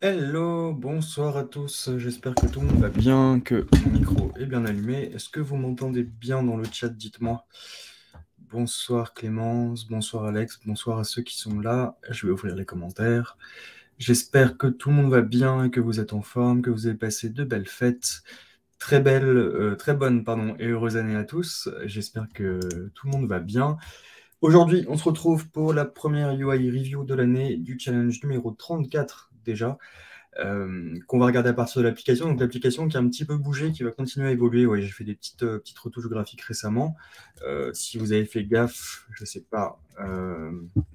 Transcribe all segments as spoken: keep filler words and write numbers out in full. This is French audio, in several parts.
Hello, bonsoir à tous. J'espère que tout le monde va bien, que mon micro est bien allumé. Est-ce que vous m'entendez bien dans le chat? Dites-moi. Bonsoir Clémence, bonsoir Alex, bonsoir à ceux qui sont là. Je vais ouvrir les commentaires. J'espère que tout le monde va bien et que vous êtes en forme, que vous avez passé de belles fêtes. Très belle, euh, très bonne, pardon, et heureuse année à tous. J'espère que tout le monde va bien. Aujourd'hui, on se retrouve pour la première U I review de l'année du challenge numéro trente-quatre déjà euh, qu'on va regarder à partir de l'application. Donc l'application qui a un petit peu bougé, qui va continuer à évoluer. Ouais, j'ai fait des petites, euh, petites retouches graphiques récemment. Euh, si vous avez fait gaffe, je sais pas, euh,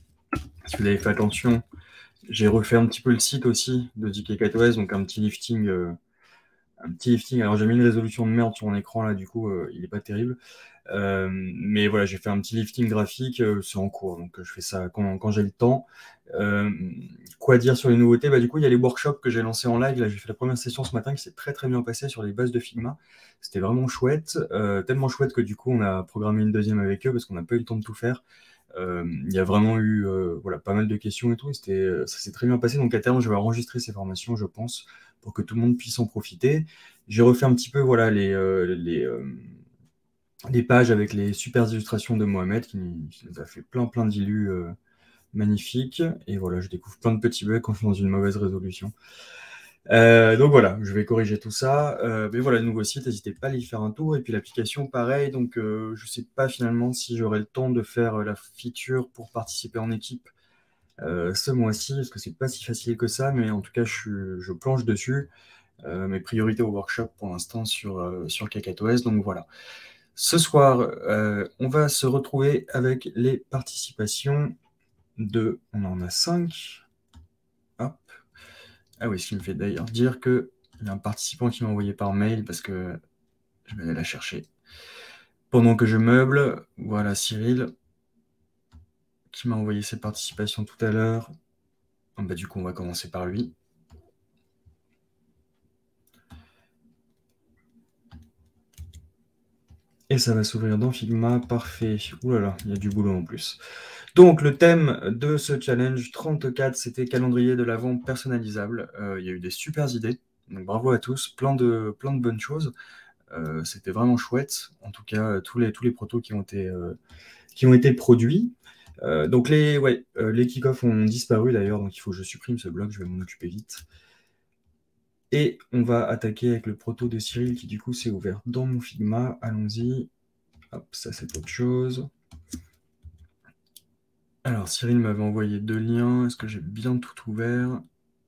si vous avez fait attention, j'ai refait un petit peu le site aussi de D K quatre O S, donc un petit lifting. Euh, un petit lifting. Alors j'ai mis une résolution de merde sur mon écran là, du coup, euh, il est pas terrible. Euh, mais voilà, j'ai fait un petit lifting graphique, euh, c'est en cours, donc euh, je fais ça quand, quand j'ai le temps. Euh, quoi dire sur les nouveautés? Bah, du coup, il y a les workshops que j'ai lancés en live. Là, j'ai fait la première session ce matin qui s'est très très bien passée sur les bases de Figma. C'était vraiment chouette, euh, tellement chouette que du coup, on a programmé une deuxième avec eux parce qu'on n'a pas eu le temps de tout faire. Euh, il y a vraiment eu euh, voilà, pas mal de questions et tout, et c'était, euh, ça s'est très bien passé. Donc à terme, je vais enregistrer ces formations, je pense, pour que tout le monde puisse en profiter. J'ai refait un petit peu voilà, les, euh, les, euh, des pages avec les super illustrations de Mohamed qui, qui nous a fait plein plein d'illus euh, magnifiques. Et voilà, je découvre plein de petits bugs quand je suis dans une mauvaise résolution. Euh, donc voilà, je vais corriger tout ça. Euh, mais voilà, le nouveau site, n'hésitez pas à y faire un tour. Et puis l'application, pareil. Donc euh, je sais pas finalement si j'aurai le temps de faire euh, la feature pour participer en équipe euh, ce mois-ci, parce que c'est pas si facile que ça. Mais en tout cas, je, suis- je planche dessus. Euh, mes priorités au workshop pour l'instant sur, euh, sur KakaoS. Donc voilà. Ce soir, euh, on va se retrouver avec les participations de... On en a cinq. Hop. Ah oui, ce qui me fait d'ailleurs dire qu'il y a un participant qui m'a envoyé par mail parce que je vais aller la chercher. Pendant que je meuble, voilà Cyril qui m'a envoyé ses participations tout à l'heure. Ah bah, du coup, on va commencer par lui. Et ça va s'ouvrir dans Figma. Parfait. Ouh là là, il y a du boulot en plus. Donc, le thème de ce challenge trente-quatre, c'était calendrier de l'Avent personnalisable. Euh, il y a eu des super idées. Donc, bravo à tous. Plein de, plein de bonnes choses. Euh, c'était vraiment chouette. En tout cas, euh, tous les, tous les protos qui ont été, euh, qui ont été produits. Euh, donc, les, ouais, euh, les kick-offs ont disparu d'ailleurs. Donc, il faut que je supprime ce bloc. Je vais m'en occuper vite. Et on va attaquer avec le proto de Cyril qui, du coup, s'est ouvert dans mon Figma. Allons-y. Hop, ça, c'est autre chose. Alors, Cyril m'avait envoyé deux liens. Est-ce que j'ai bien tout ouvert?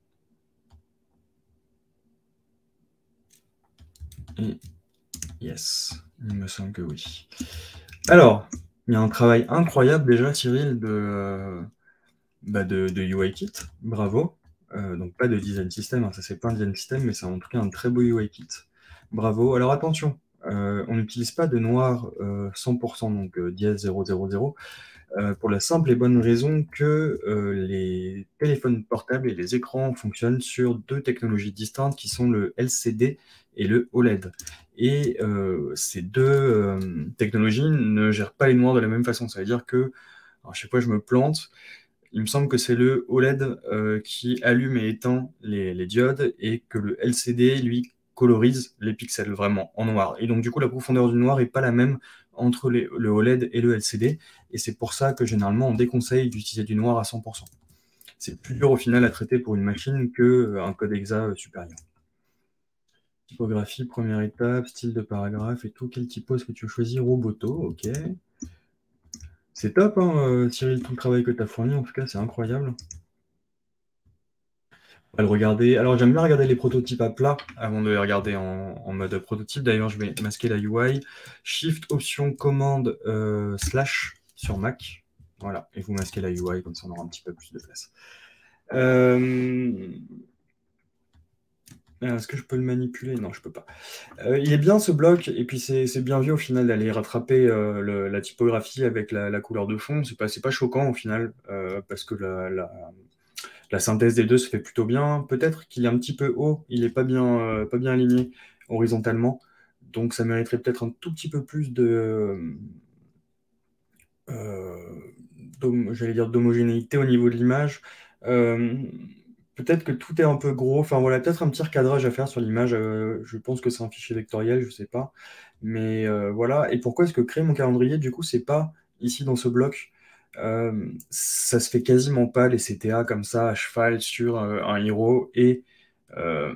Et yes, il me semble que oui. Alors, il y a un travail incroyable déjà, Cyril, de, euh, bah de, de U I Kit. Bravo. Euh, donc, pas de design system, hein, ça c'est pas un design system, mais c'est en tout cas un très beau U I Kit. Bravo. Alors, attention, euh, on n'utilise pas de noir euh, cent pour cent, donc euh, dièse zéro zéro zéro. Euh, pour la simple et bonne raison que euh, les téléphones portables et les écrans fonctionnent sur deux technologies distinctes qui sont le L C D et le O L E D. Et euh, ces deux euh, technologies ne gèrent pas les noirs de la même façon. Ça veut dire que, alors, je sais pas, je me plante, il me semble que c'est le O L E D euh, qui allume et éteint les, les diodes et que le L C D, lui, colorise les pixels vraiment en noir. Et donc, du coup, la profondeur du noir n'est pas la même entre les- le O L E D et le L C D. Et c'est pour ça que généralement, on déconseille d'utiliser du noir à cent pour cent. C'est plus dur au final à traiter pour une machine qu'un code exa euh, supérieur. Typographie, première étape, style de paragraphe et tout. Quel typo est-ce que tu choisis? Roboto, ok. C'est top, hein, euh, Cyril, tout le travail que tu as fourni, en tout cas, c'est incroyable. On va le regarder. Alors, j'aime bien regarder les prototypes à plat avant de les regarder en, en mode prototype. D'ailleurs, je vais masquer la U I. Shift, option, commande, euh, slash sur Mac. Voilà, et vous masquez la U I, comme ça on aura un petit peu plus de place. Euh... Est-ce que je peux le manipuler? Non, je peux pas. Euh, il est bien ce bloc, et puis c'est c'est bien vu au final d'aller rattraper euh, le- la typographie avec la, la couleur de fond. C'est pas, c'est pas choquant au final, euh, parce que la, la- la synthèse des deux se fait plutôt bien. Peut-être qu'il est un petit peu haut, il est pas bien, euh, pas bien aligné horizontalement. Donc ça mériterait peut-être un tout petit peu plus de, euh, d'hom- j'allais dire d'homogénéité au niveau de l'image. Euh, peut-être que tout est un peu gros. Enfin voilà, peut-être un petit recadrage à faire sur l'image. Euh, je pense que c'est un fichier vectoriel, je sais pas. Mais euh, voilà. Et pourquoi est-ce que créer mon calendrier, du coup, c'est pas ici dans ce bloc? Euh, ça se fait quasiment pas les C T A comme ça à cheval sur euh, un héros et euh,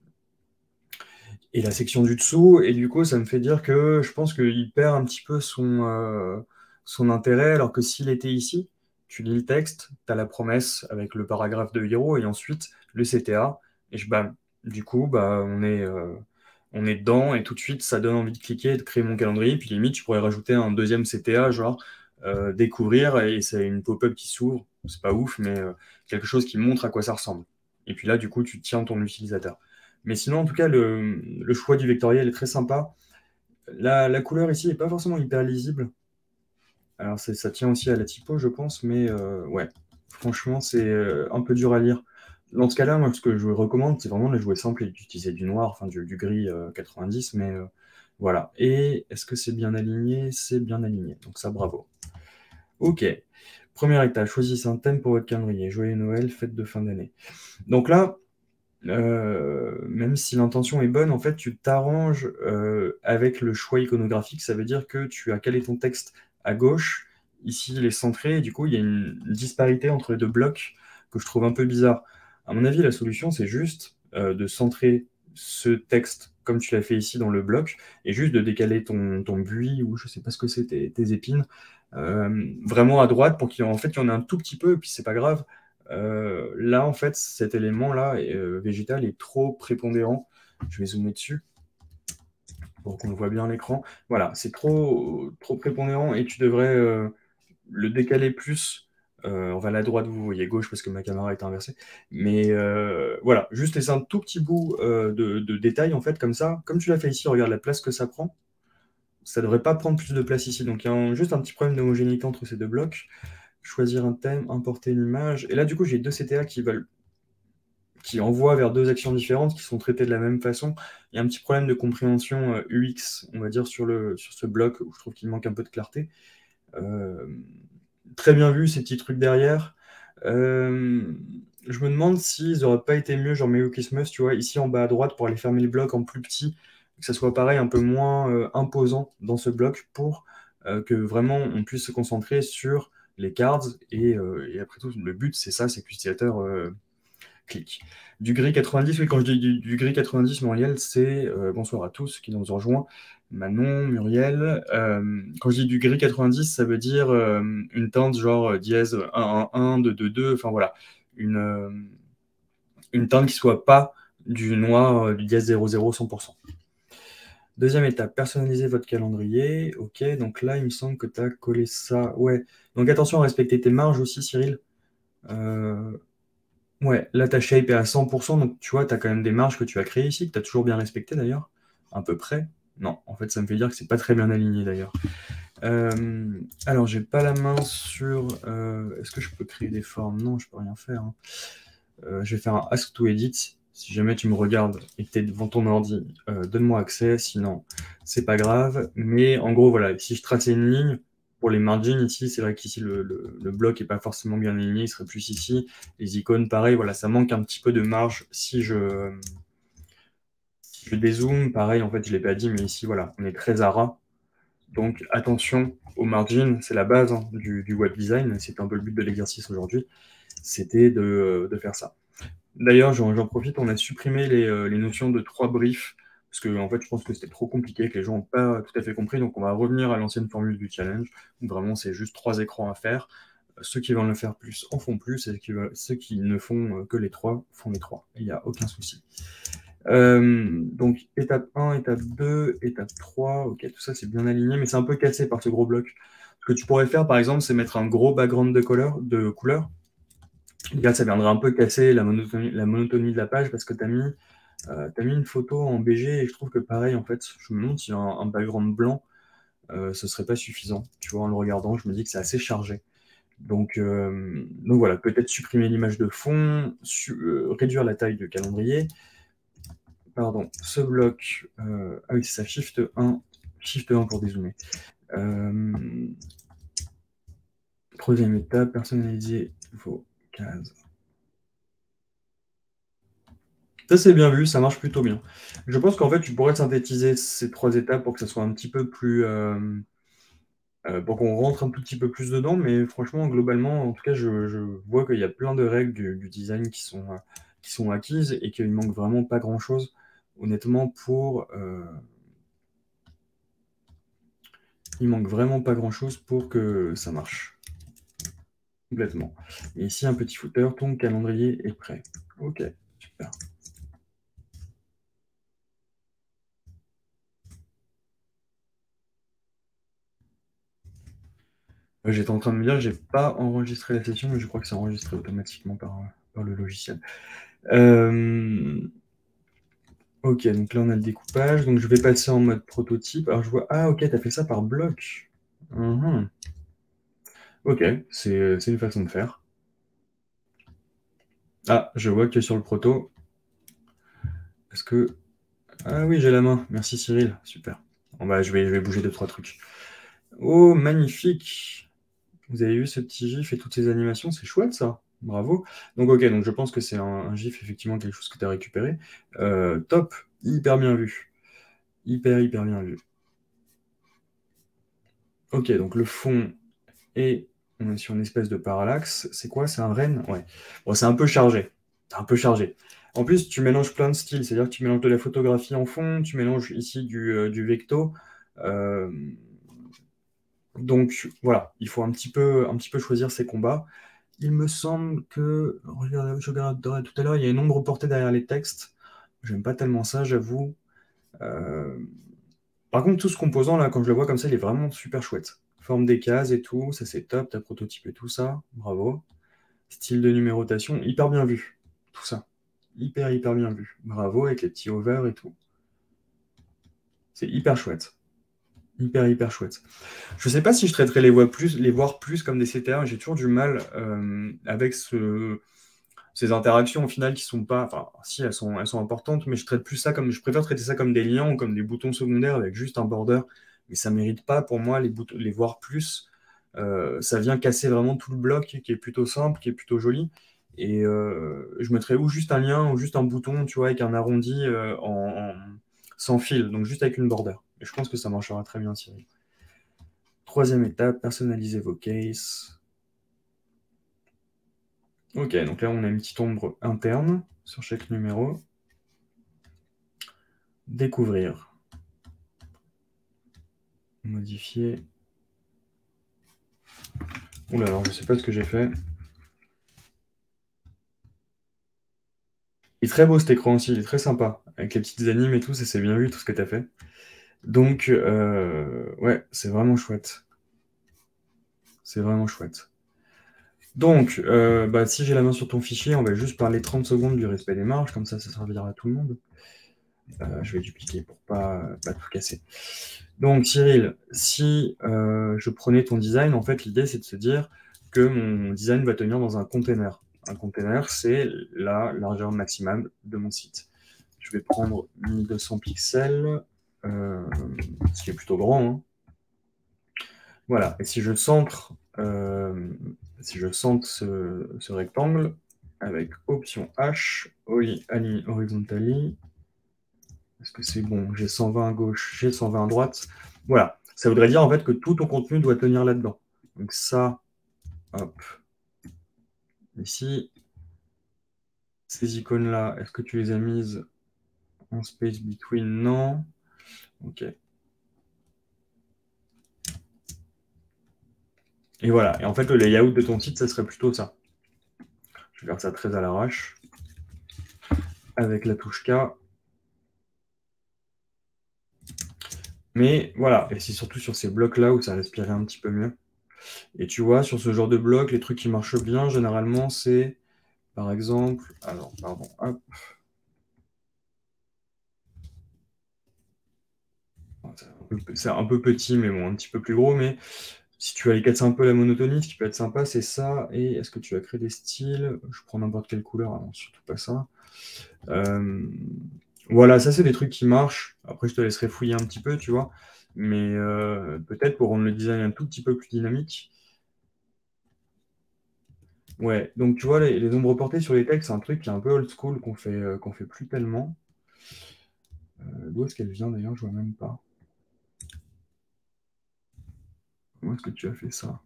et la section du dessous. Et du coup, ça me fait dire que je pense qu'il perd un petit peu son, euh, son intérêt, alors que s'il était ici, tu lis le texte, tu as la promesse avec le paragraphe de héros et ensuite le C T A. Et je, bam, du coup, bah, on est, euh, on est dedans et tout de suite, ça donne envie de cliquer, de créer mon calendrier. Puis limite, tu pourrais rajouter un deuxième C T A, genre euh, découvrir, et c'est une pop-up qui s'ouvre. C'est pas ouf, mais euh, quelque chose qui montre à quoi ça ressemble. Et puis là, du coup, tu tiens ton utilisateur. Mais sinon, en tout cas, le, le choix du vectoriel est très sympa. La, la couleur ici n'est pas forcément hyper lisible. Alors, c'est- ça tient aussi à la typo, je pense, mais euh, ouais, franchement, c'est euh, un peu dur à lire. Dans ce cas-là, moi, ce que je vous recommande, c'est vraiment de jouer simple et d'utiliser du noir, enfin du, du gris euh, quatre-vingt-dix, mais euh, voilà. Et est-ce que c'est bien aligné? C'est bien aligné, donc ça, bravo. Ok. Première étape, choisissez un thème pour votre calendrier. Joyeux Noël, fête de fin d'année. Donc là, euh, même si l'intention est bonne, en fait, tu t'arranges euh, avec le choix iconographique. Ça veut dire que tu as calé ton texte à gauche. Ici, il est centré. Et du coup, il y a une disparité entre les deux blocs que je trouve un peu bizarre. À mon avis, la solution, c'est juste euh, de centrer ce texte comme tu l'as fait ici dans le bloc et juste de décaler ton, ton buis ou je sais pas ce que c'est, tes, tes épines, euh, vraiment à droite pour qu'il en fait, il y en ait un tout petit peu, et puis c'est pas grave. Euh, là, en fait, cet élément-là, euh, végétal, est trop prépondérant. Je vais zoomer dessus pour qu'on voit bien l'écran. Voilà, c'est trop, trop prépondérant et tu devrais euh, le décaler plus. Euh, on va à la droite, vous voyez gauche parce que ma caméra est inversée. Mais euh, voilà, juste laisser un tout petit bout euh, de, de détail, en fait, comme ça. Comme tu l'as fait ici, regarde la place que ça prend. Ça devrait pas prendre plus de place ici. Donc, il y a un- juste un petit problème d'homogénéité entre ces deux blocs. Choisir un thème, importer une image. Et là, du coup, j'ai deux C T A qui veulent qui envoient vers deux actions différentes qui sont traitées de la même façon. Il y a un petit problème de compréhension euh, U X, on va dire, sur, le, sur ce bloc où je trouve qu'il manque un peu de clarté. Euh, Très bien vu, ces petits trucs derrière. Euh, je me demande s'ils n'auraient pas été mieux, genre Merry Christmas, tu vois, ici en bas à droite, pour aller fermer le bloc en plus petit, que ça soit pareil, un peu moins euh, imposant dans ce bloc pour euh, que vraiment on puisse se concentrer sur les cards. Et, euh, et après tout, le but, c'est ça, c'est que l'utilisateur euh, clic. Du gris quatre-vingt-dix, oui, quand je dis du, du gris quatre-vingt-dix, Muriel, c'est euh, bonsoir à tous qui nous ont rejoints. Manon, Muriel. Euh, quand je dis du gris quatre-vingt-dix, ça veut dire euh, une teinte genre euh, dièse un un un, deux deux deux, enfin voilà. Une, euh, une teinte qui soit pas du noir, euh, du dièse zéro zéro cent pour cent. Deuxième étape, personnaliser votre calendrier. Ok, donc là, il me semble que tu as collé ça. Ouais, donc attention à respecter tes marges aussi, Cyril. Euh, Ouais, là ta shape est à cent pour cent, donc tu vois, tu as quand même des marges que tu as créées ici, que tu as toujours bien respectées d'ailleurs, à peu près. Non, en fait, ça me fait dire que c'est pas très bien aligné d'ailleurs. Euh, alors, j'ai pas la main sur. euh, Est-ce que je peux créer des formes? Non, je peux rien faire, hein. Euh, je vais faire un Ask to Edit. Si jamais tu me regardes et que tu es devant ton ordi, euh, donne-moi accès, sinon c'est pas grave. Mais en gros, voilà, si je traçais une ligne, pour les margins ici, c'est vrai qu'ici le, le, le bloc est pas forcément bien aligné, il serait plus ici. Les icônes, pareil, voilà, ça manque un petit peu de marge. Si je, si je dézoome, pareil, en fait, je l'ai pas dit, mais ici, voilà, on est très à ras. Donc attention aux margins, c'est la base hein, du, du web design, c'est un peu le but de l'exercice aujourd'hui, c'était de, de faire ça. D'ailleurs, j'en j'en profite, on a supprimé les, euh, les notions de trois briefs, parce que en fait, je pense que c'était trop compliqué, que les gens n'ont pas tout à fait compris, donc on va revenir à l'ancienne formule du challenge, où vraiment c'est juste trois écrans à faire. Ceux qui veulent le faire plus en font plus, et ceux qui, veulent, ceux qui ne font que les trois font les trois. Il n'y a aucun souci. Euh, donc étape un, étape deux, étape trois, ok, tout ça c'est bien aligné, mais c'est un peu cassé par ce gros bloc. Ce que tu pourrais faire par exemple, c'est mettre un gros background de couleur, de couleur. Là, ça viendrait un peu casser la monotonie, la monotonie de la page parce que tu as mis, euh, t'as mis une photo en B G et je trouve que pareil, en fait, je me demande si un, un background blanc, euh, ce serait pas suffisant. Tu vois, en le regardant, je me dis que c'est assez chargé. Donc, euh, donc voilà, peut-être supprimer l'image de fond, su- euh, réduire la taille du calendrier. Pardon, ce bloc, euh, ah oui, c'est ça, Shift un, Shift un pour dézoomer. Euh, Troisième étape, personnaliser vos cases. Ça, c'est bien vu, ça marche plutôt bien. Je pense qu'en fait, tu pourrais synthétiser ces trois étapes pour que ça soit un petit peu plus... euh, euh, pour qu'on rentre un tout petit peu plus dedans, mais franchement, globalement, en tout cas, je, je vois qu'il y a plein de règles du, du design qui sont, euh, qui sont acquises et qu'il manque vraiment pas grand-chose, honnêtement, pour... euh, il manque vraiment pas grand-chose pour que ça marche. Complètement. Et ici, un petit footer, ton calendrier est prêt. Ok, super. Euh, J'étais en train de me dire, j'ai pas enregistré la session, mais je crois que c'est enregistré automatiquement par, par le logiciel. Euh, Ok, donc là on a le découpage, donc je vais passer en mode prototype. Alors je vois, ah ok, t'as fait ça par bloc. Mhm. Ok, c'est c'est une façon de faire. Ah, je vois que sur le proto, est-ce que... Ah oui, j'ai la main, merci Cyril, super. Bon, bah, je vais, je vais bouger deux, trois trucs. Oh, magnifique! Vous avez vu ce petit gif et toutes ces animations, c'est chouette ça. Bravo. Donc ok, donc je pense que c'est un, un gif, effectivement, quelque chose que tu as récupéré. Euh, top, hyper bien vu. Hyper, hyper bien vu. Ok, donc le fond est, on est sur une espèce de parallaxe. C'est quoi? C'est un renne? Ouais. Bon, c'est un peu chargé. C'est un peu chargé. En plus, tu mélanges plein de styles, c'est-à-dire que tu mélanges de la photographie en fond, tu mélanges ici du, euh, du vecto. Euh, donc voilà, il faut un petit peu, un petit peu choisir ses combats. Il me semble que, regarde, je regardais tout à l'heure, il y a une ombre portée derrière les textes. J'aime pas tellement ça, j'avoue. Euh, Par contre, tout ce composant, là, quand je le vois comme ça, il est vraiment super chouette. Forme des cases et tout, ça c'est top, t'as prototypé tout ça, bravo. Style de numérotation, hyper bien vu, tout ça. Hyper, hyper bien vu. Bravo, avec les petits over et tout. C'est hyper chouette. Hyper, hyper chouette. Je sais pas si je traiterais les, voix plus, les voir plus comme des C T R, j'ai toujours du mal euh, avec ce, ces interactions au final qui sont pas... Enfin, si, elles sont, elles sont importantes, mais je traite plus ça comme... Je préfère traiter ça comme des liens ou comme des boutons secondaires avec juste un border. Mais ça mérite pas, pour moi, les, boutons, les voir plus. Euh, ça vient casser vraiment tout le bloc qui est plutôt simple, qui est plutôt joli. Et euh, je mettrais ou juste un lien ou juste un bouton, tu vois, avec un arrondi euh, en, en- sans fil, donc juste avec une border. Et je pense que ça marchera très bien, Cyril. Troisième étape, personnaliser vos cases. Ok, donc là on a une petite ombre interne sur chaque numéro. Découvrir. Modifier. Oula, alors je sais pas ce que j'ai fait. Il est très beau cet écran aussi, il est très sympa. Avec les petites animes et tout, ça c'est bien vu tout ce que tu as fait. Donc, euh, ouais, c'est vraiment chouette. C'est vraiment chouette. Donc, euh, bah, si j'ai la main sur ton fichier, on va juste parler trente secondes du respect des marges, comme ça, ça servira à tout le monde. Euh, je vais dupliquer pour pas, pas tout casser. Donc, Cyril, si euh, je prenais ton design, en fait, l'idée, c'est de se dire que mon design va tenir dans un container. Un container, c'est la largeur maximale de mon site. Je vais prendre mille deux cents pixels, euh, ce qui est plutôt grand, hein. Voilà, et si je centre, euh, si je centre ce, ce rectangle avec option H, align horizontally, est-ce que c'est bon? J'ai cent vingt à gauche, j'ai cent vingt à droite. Voilà, ça voudrait dire en fait que tout ton contenu doit tenir là-dedans. Donc ça, hop, ici, ces icônes-là, est-ce que tu les as mises en space between? Non. Ok. Et voilà, et en fait le layout de ton site, ça serait plutôt ça. Je vais faire ça très à l'arrache, avec la touche K. Mais voilà, et c'est surtout sur ces blocs-là où ça respirait un petit peu mieux. Et tu vois, sur ce genre de blocs, les trucs qui marchent bien, généralement, c'est, par exemple, alors, pardon, hop. C'est un peu petit, mais bon, un petit peu plus gros, mais si tu veux aller casser un peu la monotonie, ce qui peut être sympa, c'est ça. Et est-ce que tu vas créer des styles? Je prends n'importe quelle couleur, alors surtout pas ça. Euh, Voilà, ça, c'est des trucs qui marchent. Après, je te laisserai fouiller un petit peu, tu vois. Mais euh, peut-être pour rendre le design un tout petit peu plus dynamique. Ouais, donc tu vois, les, les ombres portées sur les textes, c'est un truc qui est un peu old school, qu'on fait, euh, qu'on fait plus tellement. Euh, d'où est-ce qu'elle vient d'ailleurs? Je vois même pas. Comment est-ce que tu as fait ça?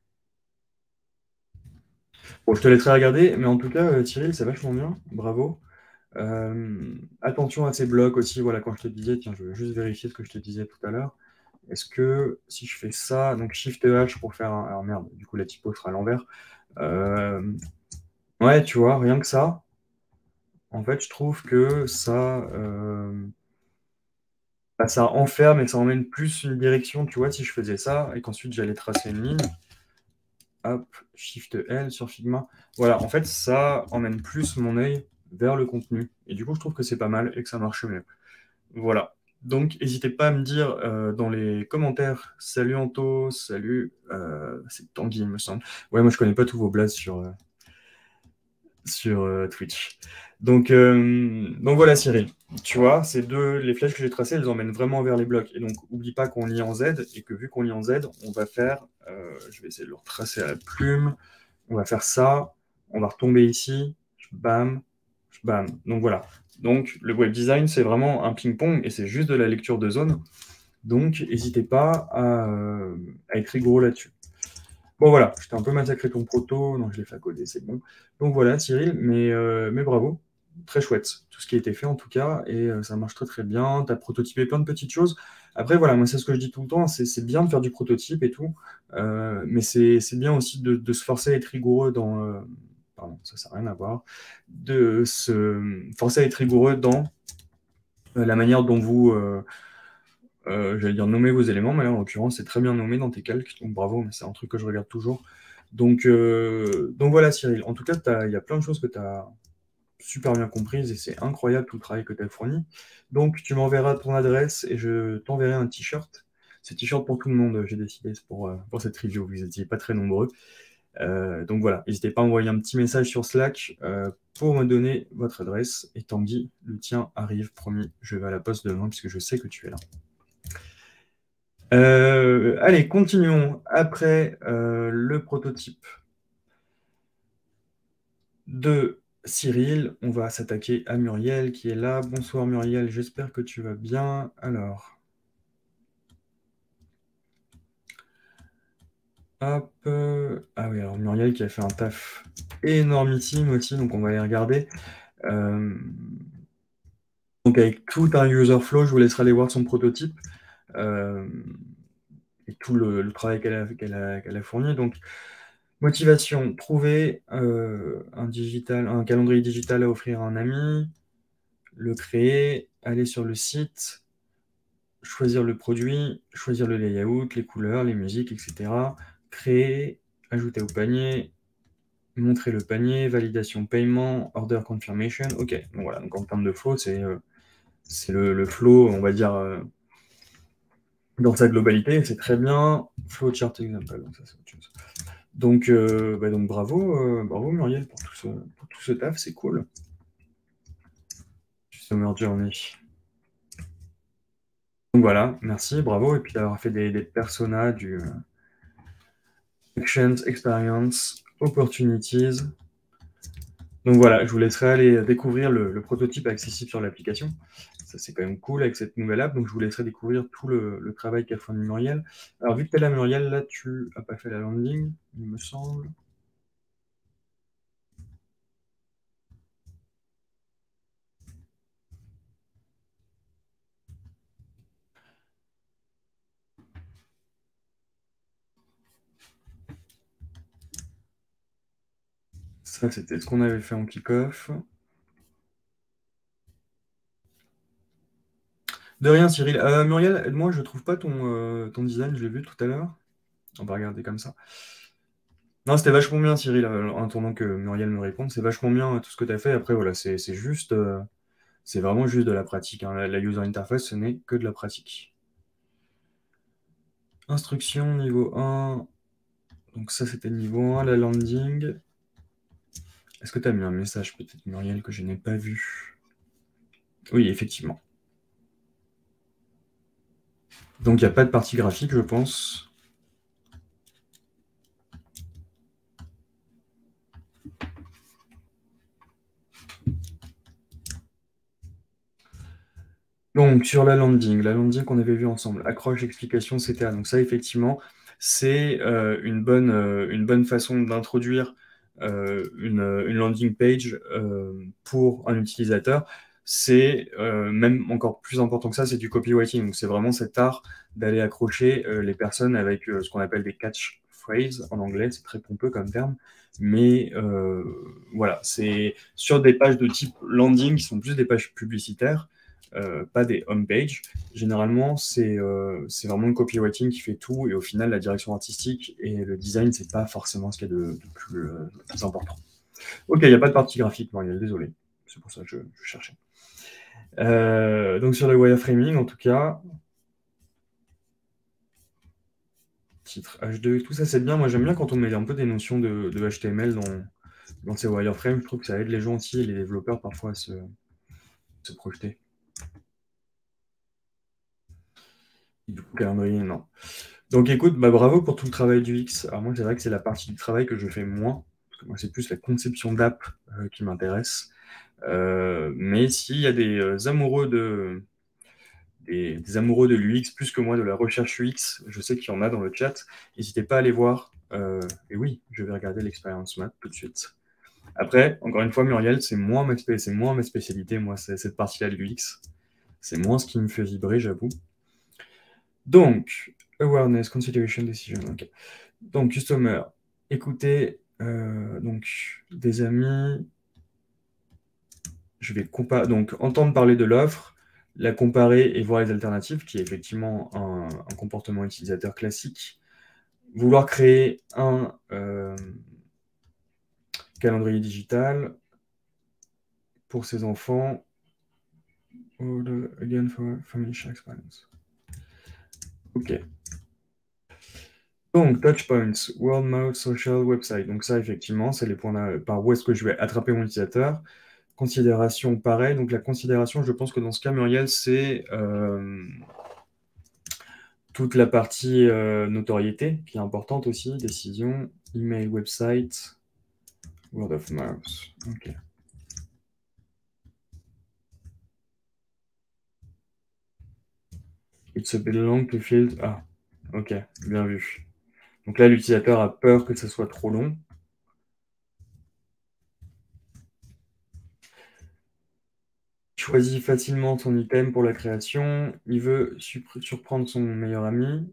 Bon, je te laisserai regarder, mais en tout cas, euh, Cyril, c'est vachement bien. Bravo. Euh, attention à ces blocs aussi, voilà, quand je te disais, tiens, je vais juste vérifier ce que je te disais tout à l'heure. Est-ce que si je fais ça, donc Shift H pour faire un. Alors merde, du coup la typo sera à l'envers. Euh, Ouais, tu vois, rien que ça, en fait, je trouve que ça, euh, bah, ça enferme et ça emmène plus une direction, tu vois, si je faisais ça et qu'ensuite j'allais tracer une ligne, hop, Shift L sur Figma. Voilà, en fait, ça emmène plus mon œil vers le contenu. Et du coup, je trouve que c'est pas mal et que ça marche mieux. Voilà. Donc, n'hésitez pas à me dire euh, dans les commentaires, salut Anto, salut, euh, c'est Tanguy, il me semble. Ouais, moi je connais pas tous vos blazes sur, euh, sur euh, Twitch. Donc, euh, donc voilà, Cyril. Tu vois, ces deux, les flèches que j'ai tracées, elles emmènent vraiment vers les blocs. Et donc, oublie pas qu'on lit en Z et que vu qu'on lit en Z, on va faire, euh, je vais essayer de le retracer à la plume. On va faire ça. On va retomber ici. Bam, bam. Donc voilà. Donc, le web design, c'est vraiment un ping-pong et c'est juste de la lecture de zone. Donc, n'hésitez pas à, euh, à être rigoureux là-dessus. Bon, voilà, je t'ai un peu massacré ton proto, donc je l'ai fait à coder, c'est bon. Donc voilà, Cyril, mais, euh, mais bravo, très chouette, tout ce qui a été fait en tout cas, et euh, ça marche très très bien, tu as prototypé plein de petites choses. Après, voilà, moi c'est ce que je dis tout le temps, c'est c'est bien de faire du prototype et tout, euh, mais c'est c'est bien aussi de, de se forcer à être rigoureux dans... euh, pardon, ça n'a rien à voir, de se forcer à être rigoureux dans euh, la manière dont vous... euh, euh, j'allais dire nommer vos éléments, mais là en l'occurrence c'est très bien nommé dans tes calques, donc bravo, mais c'est un truc que je regarde toujours. Donc, euh, donc voilà Cyril, en tout cas il y a plein de choses que tu as super bien comprises et c'est incroyable tout le travail que tu as fourni. Donc tu m'enverras ton adresse et je t'enverrai un t-shirt. C'est t-shirt pour tout le monde, j'ai décidé pour, euh, pour cette review, vous n'étiez pas très nombreux. Euh, donc voilà, n'hésitez pas à envoyer un petit message sur Slack euh, pour me donner votre adresse. Et Tanguy, le tien arrive, promis, je vais à la poste demain puisque je sais que tu es là. Euh, allez, continuons. Après euh, le prototype de Cyril, on va s'attaquer à Muriel qui est là. Bonsoir Muriel, j'espère que tu vas bien. Alors, hop. euh, Ah oui, alors Muriel qui a fait un taf énormissime aussi, donc on va aller regarder. Euh, Donc avec tout un user flow, je vous laisserai aller voir son prototype euh, et tout le, le travail qu'elle a, qu'elle a, qu'elle a fourni. Donc, motivation, trouver euh, un digital, un calendrier digital à offrir à un ami, le créer, aller sur le site, choisir le produit, choisir le layout, les couleurs, les musiques, et cetera. Créer, ajouter au panier, montrer le panier, validation paiement, order confirmation. Ok, donc voilà, donc en termes de flow, c'est euh, c'est le, le flow, on va dire, euh, dans sa globalité, c'est très bien. Flowchart example, donc ça c'est autre chose. Donc, euh, bah donc bravo, euh, bravo Muriel pour tout ce, pour tout ce taf, c'est cool. Summer Journey. Donc voilà, merci, bravo, et puis d'avoir fait des, des personas du euh, Actions, Experience, Opportunities. Donc voilà, je vous laisserai aller découvrir le, le prototype accessible sur l'application. Ça, c'est quand même cool avec cette nouvelle app. Donc, je vous laisserai découvrir tout le, le travail qu'a fourni Muriel. Alors, vu que tu es là, Muriel, là, tu n'as pas fait la landing, il me semble. Ça, c'était ce qu'on avait fait en kick-off. De rien, Cyril. Euh, Muriel, aide-moi, je ne trouve pas ton, euh, ton design, je l'ai vu tout à l'heure. On va regarder comme ça. Non, c'était vachement bien, Cyril, euh, en attendant que Muriel me réponde. C'est vachement bien euh, tout ce que tu as fait. Après, voilà, c'est c'est juste, euh, c'est vraiment juste de la pratique, hein. La, la user interface, ce n'est que de la pratique. Instruction niveau un. Donc ça, c'était le niveau un, la landing. Est-ce que tu as mis un message, peut-être, Muriel, que je n'ai pas vu? Oui, effectivement. Donc, il n'y a pas de partie graphique, je pense. Donc, sur la landing, la landing qu'on avait vue ensemble, accroche, explication, et cetera. Donc ça, effectivement, c'est euh, une bonne, euh, une bonne façon d'introduire euh, une, une landing page euh, pour un utilisateur. C'est euh, même encore plus important que ça, c'est du copywriting. Donc c'est vraiment cet art d'aller accrocher euh, les personnes avec euh, ce qu'on appelle des catchphrases en anglais. C'est très pompeux comme terme. Mais euh, voilà, c'est sur des pages de type landing qui sont plus des pages publicitaires. Euh, pas des homepages. Généralement, c'est euh, c'est vraiment le copywriting qui fait tout, et au final, la direction artistique et le design, c'est pas forcément ce qu'il y a de, de plus, euh, de plus important. Ok, il n'y a pas de partie graphique, Marielle, désolé. C'est pour ça que je, je cherchais. Euh, donc sur le wireframing, en tout cas, titre H deux, tout ça c'est bien. Moi j'aime bien quand on met un peu des notions de, de H T M L dans, dans ces wireframes. Je trouve que ça aide les gens aussi et les développeurs parfois à se, se projeter. Et du coup, calendrier, non. Donc écoute, bah, bravo pour tout le travail du X. Alors moi, c'est vrai que c'est la partie du travail que je fais moins, parce que moi, c'est plus la conception d'app euh, qui m'intéresse. Euh, mais s'il y a des euh, amoureux de, des, des amoureux de l'U X, plus que moi de la recherche U X, je sais qu'il y en a dans le chat, n'hésitez pas à aller voir. Euh, et oui, je vais regarder l'expérience map tout de suite. Après, encore une fois, Muriel, c'est moins ma, spé- c'est moins ma spécialité, moi, c'est cette partie-là de l'U X. C'est moins ce qui me fait vibrer, j'avoue. Donc, awareness, consideration, decision. Ok. Donc, customer, écoutez, euh, donc, des amis, je vais comparer, donc, entendre parler de l'offre, la comparer et voir les alternatives, qui est effectivement un, un comportement utilisateur classique. Vouloir créer un euh, calendrier digital pour ses enfants, or the, again for family share experience. Ok. Donc, touchpoints, word mouth, social, website. Donc ça, effectivement, c'est les points par où est-ce que je vais attraper mon utilisateur. Considération, pareil. Donc la considération, je pense que dans ce cas, Muriel, c'est euh, toute la partie euh, notoriété qui est importante aussi. Décision, email, website, word of mouth. Ok. It's a bit long to field. Ah, ok, bien vu. Donc là, l'utilisateur a peur que ce soit trop long. Il choisit facilement son item pour la création. Il veut surprendre son meilleur ami.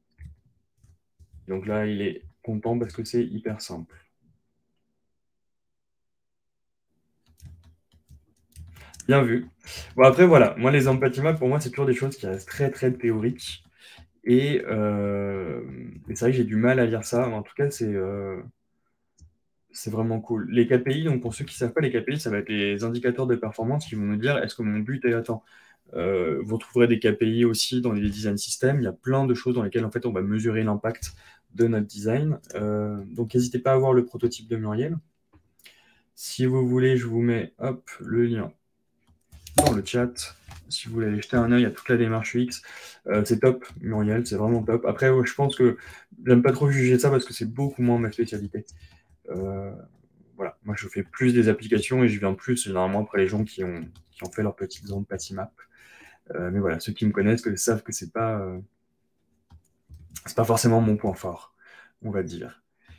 Donc là, il est content parce que c'est hyper simple. Bien vu. Bon, après, voilà. Moi, les empathy maps, pour moi, c'est toujours des choses qui restent très, très théoriques. Et, euh, et c'est vrai que j'ai du mal à lire ça. Mais en tout cas, c'est euh, c'est vraiment cool. Les K P I, donc pour ceux qui ne savent pas, les K P I, ça va être les indicateurs de performance qui vont nous dire est-ce que mon but est atteint. Euh, vous retrouverez des K P I aussi dans les design systems. Il y a plein de choses dans lesquelles en fait, on va mesurer l'impact de notre design. Euh, donc, n'hésitez pas à voir le prototype de Muriel. Si vous voulez, je vous mets hop, le lien dans le chat. Si vous voulez aller jeter un œil à toute la démarche U X, euh, c'est top, Muriel, c'est vraiment top. Après, ouais, je pense que j'aime pas trop juger ça parce que c'est beaucoup moins ma spécialité. Euh, voilà, moi je fais plus des applications et je viens plus généralement après les gens qui ont, qui ont fait leur petite zone Patymap. Euh, mais voilà, ceux qui me connaissent que, savent que c'est pas, euh, c'est pas forcément mon point fort, on va dire.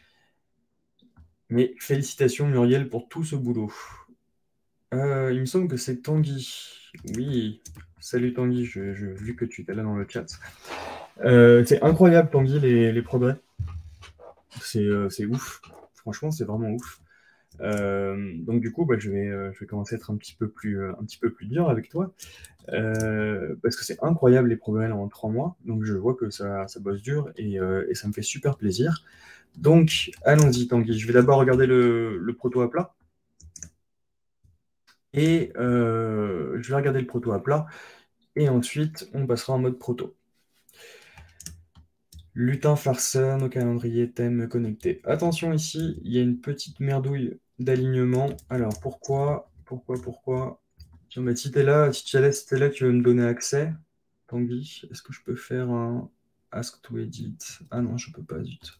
Mais félicitations Muriel pour tout ce boulot. Euh, il me semble que c'est Tanguy. Oui, salut Tanguy, je, je, vu que tu étais là dans le chat. Euh, c'est incroyable Tanguy, les, les progrès. C'est euh, c'est ouf. Franchement, c'est vraiment ouf. Euh, donc du coup, bah, je, vais, euh, je vais commencer à être un petit peu plus, euh, un petit peu plus dur avec toi. Euh, parce que c'est incroyable les progrès là, en trois mois. Donc je vois que ça, ça bosse dur et, euh, et ça me fait super plaisir. Donc allons-y Tanguy. Je vais d'abord regarder le, le proto à plat. Et euh, je vais regarder le proto à plat. Et ensuite, on passera en mode proto. Lutin farceur, nos calendriers, thèmes connectés. Attention ici, il y a une petite merdouille d'alignement. Alors pourquoi Pourquoi Pourquoi Tiens, bah, si t'es là, si tu es là, si t'es là, tu veux me donner accès. Tanguy, est-ce que je peux faire un Ask to Edit? Ah non, je peux pas, zut.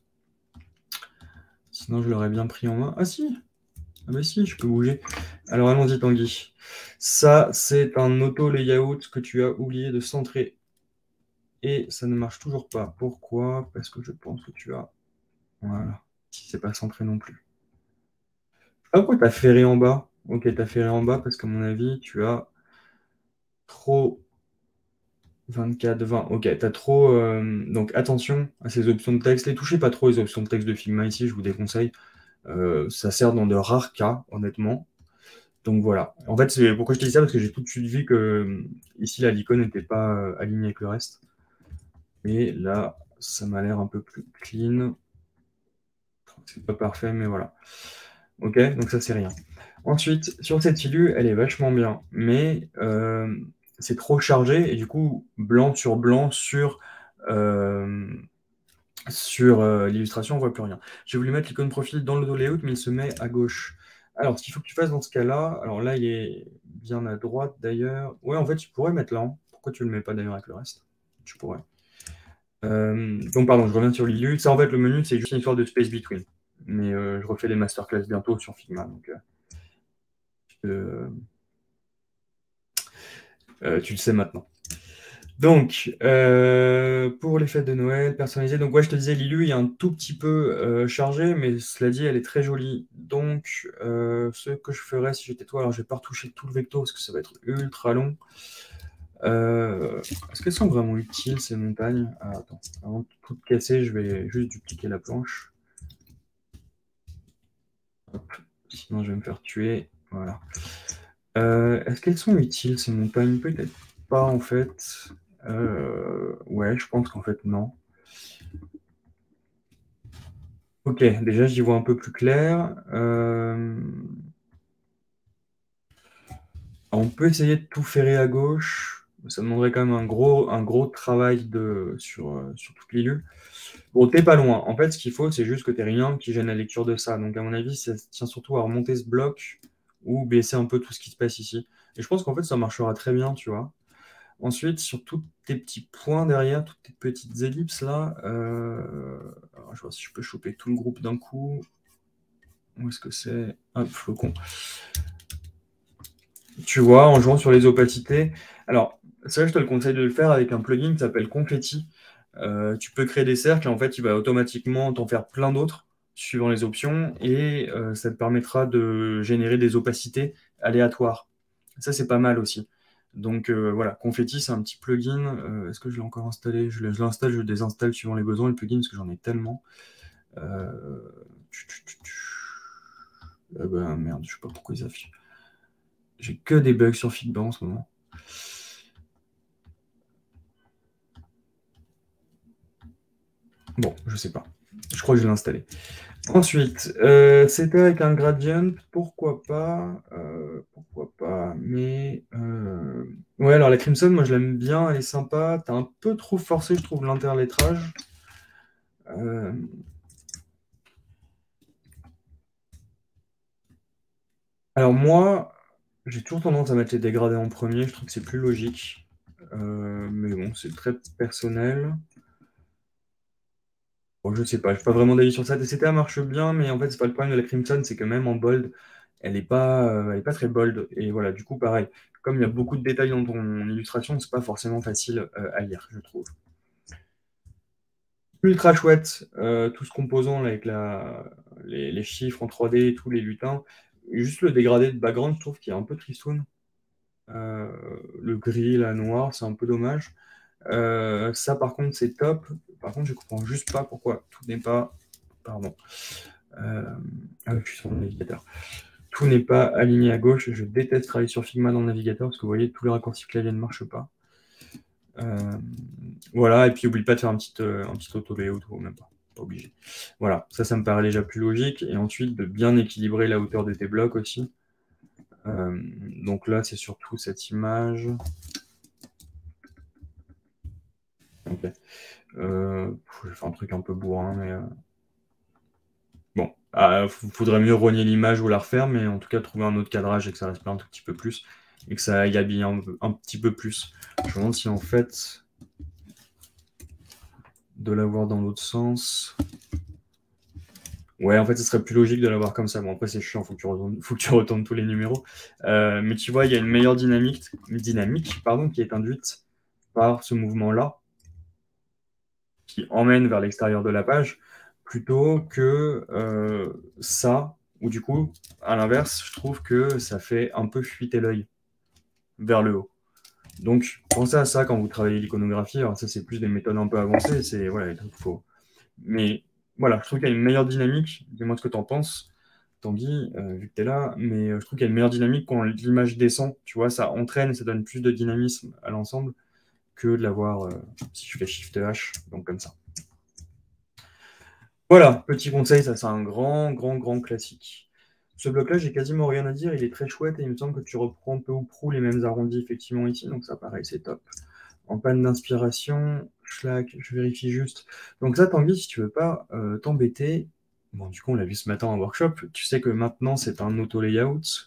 Sinon, je l'aurais bien pris en main. Ah si Ah bah si, je peux bouger. Alors allons-y, Tanguy. Ça, c'est un auto-layout que tu as oublié de centrer. Et ça ne marche toujours pas. Pourquoi? Parce que je pense que tu as... Voilà. Si c'est pas centré non plus. Ah, pourquoi t'as ferré en bas? Ok, t'as ferré en bas parce qu'à mon avis, tu as trop... vingt-quatre, vingt. Ok, t'as trop... euh, Donc attention à ces options de texte. Les touchez pas trop, les options de texte de Figma ici, je vous déconseille. Euh, ça sert dans de rares cas, honnêtement. Donc voilà. En fait, c'est pourquoi je te dis ça, parce que j'ai tout de suite vu que euh, ici, la l'icône n'était pas euh, alignée avec le reste. Et là, ça m'a l'air un peu plus clean. C'est pas parfait, mais voilà. Ok, donc ça, c'est rien. Ensuite, sur cette illue, elle est vachement bien, mais euh, c'est trop chargé, et du coup, blanc sur blanc sur, euh, sur euh, l'illustration, on voit plus rien. J'ai voulu mettre l'icône profil dans le layout, mais il se met à gauche. Alors, ce qu'il faut que tu fasses dans ce cas-là, alors là, il est bien à droite d'ailleurs. Ouais, en fait, tu pourrais mettre là. Hein. Pourquoi tu le mets pas d'ailleurs avec le reste? Tu pourrais. Euh, donc, pardon, je reviens sur l'illu. Ça, en fait, le menu, c'est juste une histoire de space between. Mais euh, je refais des masterclass bientôt sur Figma, donc euh, euh, euh, tu le sais maintenant. Donc, euh, pour les fêtes de Noël personnalisées, donc ouais, je te disais, l'Ilu est un tout petit peu euh, chargé, mais cela dit, elle est très jolie. Donc, euh, ce que je ferais si j'étais toi, alors je vais pas retoucher tout le vecto parce que ça va être ultra long. Euh, Est-ce qu'elles sont vraiment utiles ces montagnes? Ah, attends, avant de tout casser, je vais juste dupliquer la planche. Hop. Sinon, je vais me faire tuer. Voilà. Euh, Est-ce qu'elles sont utiles ces montagnes? Peut-être pas en fait. Euh, ouais, je pense qu'en fait, non. Ok, déjà j'y vois un peu plus clair. Euh, On peut essayer de tout ferrer à gauche. Ça demanderait quand même un gros, un gros travail de, sur, euh, sur toute l'île. Bon, t'es pas loin. En fait, ce qu'il faut, c'est juste que t'aies rien qui gêne la lecture de ça. Donc, à mon avis, ça tient surtout à remonter ce bloc ou baisser un peu tout ce qui se passe ici. Et je pense qu'en fait, ça marchera très bien, tu vois. Ensuite, sur tous tes petits points derrière, toutes tes petites ellipses là, euh, alors, je vois si je peux choper tout le groupe d'un coup. Où est-ce que c'est? Hop, flocon. Tu vois, en jouant sur les opacités. Alors, ça, je te le conseille de le faire avec un plugin qui s'appelle Confetti. Euh, tu peux créer des cercles et en fait, il va automatiquement t'en faire plein d'autres suivant les options et euh, ça te permettra de générer des opacités aléatoires. Ça, c'est pas mal aussi. Donc euh, voilà, Confetti, c'est un petit plugin. Euh, Est-ce que je l'ai encore installé? Je l'installe, je le désinstalle suivant les besoins, le plugin, parce que j'en ai tellement. Euh... Eh ben, merde, je sais pas pourquoi ils affichent. J'ai que des bugs sur Figma en ce moment. Bon, je sais pas. Je crois que je l'ai installé. Ensuite, euh, c'était avec un gradient, pourquoi pas, euh, pourquoi pas, mais... euh, ouais, alors la Crimson, moi je l'aime bien, elle est sympa. T'as un peu trop forcé, je trouve, l'interlettrage. Euh... Alors moi, j'ai toujours tendance à mettre les dégradés en premier, je trouve que c'est plus logique. Euh, mais bon, c'est très personnel. Bon, je sais pas, je n'ai pas vraiment d'avis sur ça. T C T A marche bien, mais en fait, c'est pas le problème de la Crimson, c'est que même en bold, elle est pas, euh, elle est pas très bold. Et voilà, du coup, pareil, comme il y a beaucoup de détails dans ton illustration, c'est pas forcément facile euh, à lire, je trouve. Ultra chouette, euh, tout ce composant là, avec la, les, les chiffres en trois D, tous les lutins. Juste le dégradé de background, je trouve qu'il est un peu tristoun. Euh, le gris, la noire, c'est un peu dommage. Euh, ça, par contre, c'est top. Par contre, je comprends juste pas pourquoi tout n'est pas. Pardon. Euh, ah, je suis sur le navigateur. Tout n'est pas aligné à gauche. Je déteste travailler sur Figma dans le navigateur parce que vous voyez, tous les raccourcis clavier ne marchent pas. Euh, voilà, et puis n'oublie pas de faire un petit, euh, un petit auto-layout ou même pas. Pas obligé. Voilà, ça, ça me paraît déjà plus logique. Et ensuite, de bien équilibrer la hauteur de tes blocs aussi. Euh, donc là, c'est surtout cette image. Ok. Euh, je vais faire un truc un peu bourrin, mais. Euh... Bon, il ah, faudrait mieux rogner l'image ou la refaire, mais en tout cas trouver un autre cadrage et que ça respire un tout petit peu plus et que ça y habille un, un petit peu plus. Je me demande si en fait de l'avoir dans l'autre sens. Ouais, en fait, ce serait plus logique de l'avoir comme ça. Bon, après, c'est chiant, faut que tu retournes, faut que tu retournes tous les numéros. Euh, mais tu vois, il y a une meilleure dynamique, dynamique pardon, qui est induite par ce mouvement-là, qui emmène vers l'extérieur de la page, plutôt que euh, ça, ou du coup, à l'inverse, je trouve que ça fait un peu fuiter l'œil vers le haut. Donc, pensez à ça quand vous travaillez l'iconographie. Alors, ça, c'est plus des méthodes un peu avancées. C'est, voilà, il faut. Mais voilà, je trouve qu'il y a une meilleure dynamique. Dis-moi ce que tu en penses, Tanguy, euh, vu que tu es là. Mais euh, je trouve qu'il y a une meilleure dynamique quand l'image descend. Tu vois, ça entraîne, ça donne plus de dynamisme à l'ensemble que de l'avoir euh, si je fais Shift H, donc comme ça. Voilà, petit conseil, ça c'est un grand, grand, grand classique. Ce bloc-là, j'ai quasiment rien à dire, il est très chouette et il me semble que tu reprends peu ou prou les mêmes arrondis effectivement ici, donc ça pareil, c'est top. En panne d'inspiration, schlack, je vérifie juste. Donc ça, Tanguy, si tu veux pas euh, t'embêter, bon du coup on l'a vu ce matin en workshop, tu sais que maintenant c'est un auto-layout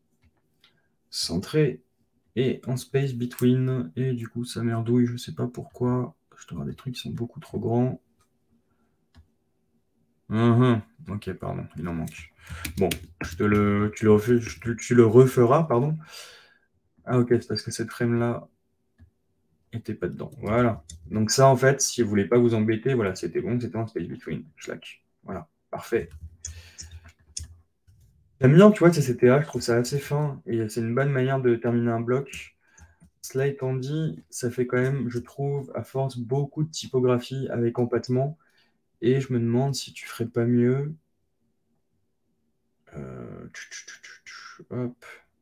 centré et en space between, et du coup ça merdouille, je sais pas pourquoi, je dois avoir des trucs qui sont beaucoup trop grands. Mhm. Ok, pardon, il en manque. Bon, je te le, tu le, refais- je te- tu le referas, pardon. Ah ok, c'est parce que cette frame-là était pas dedans. Voilà. Donc ça, en fait, si vous voulez pas vous embêter, voilà, c'était bon, c'était un space between. Schlack. Voilà, parfait. J'aime bien, tu vois, C C T A, je trouve ça assez fin et c'est une bonne manière de terminer un bloc. Cela étant dit, ça fait quand même, je trouve, à force, beaucoup de typographie avec empattement et je me demande si tu ferais pas mieux. Euh, tch, tch, tch, tch, tch, Hop.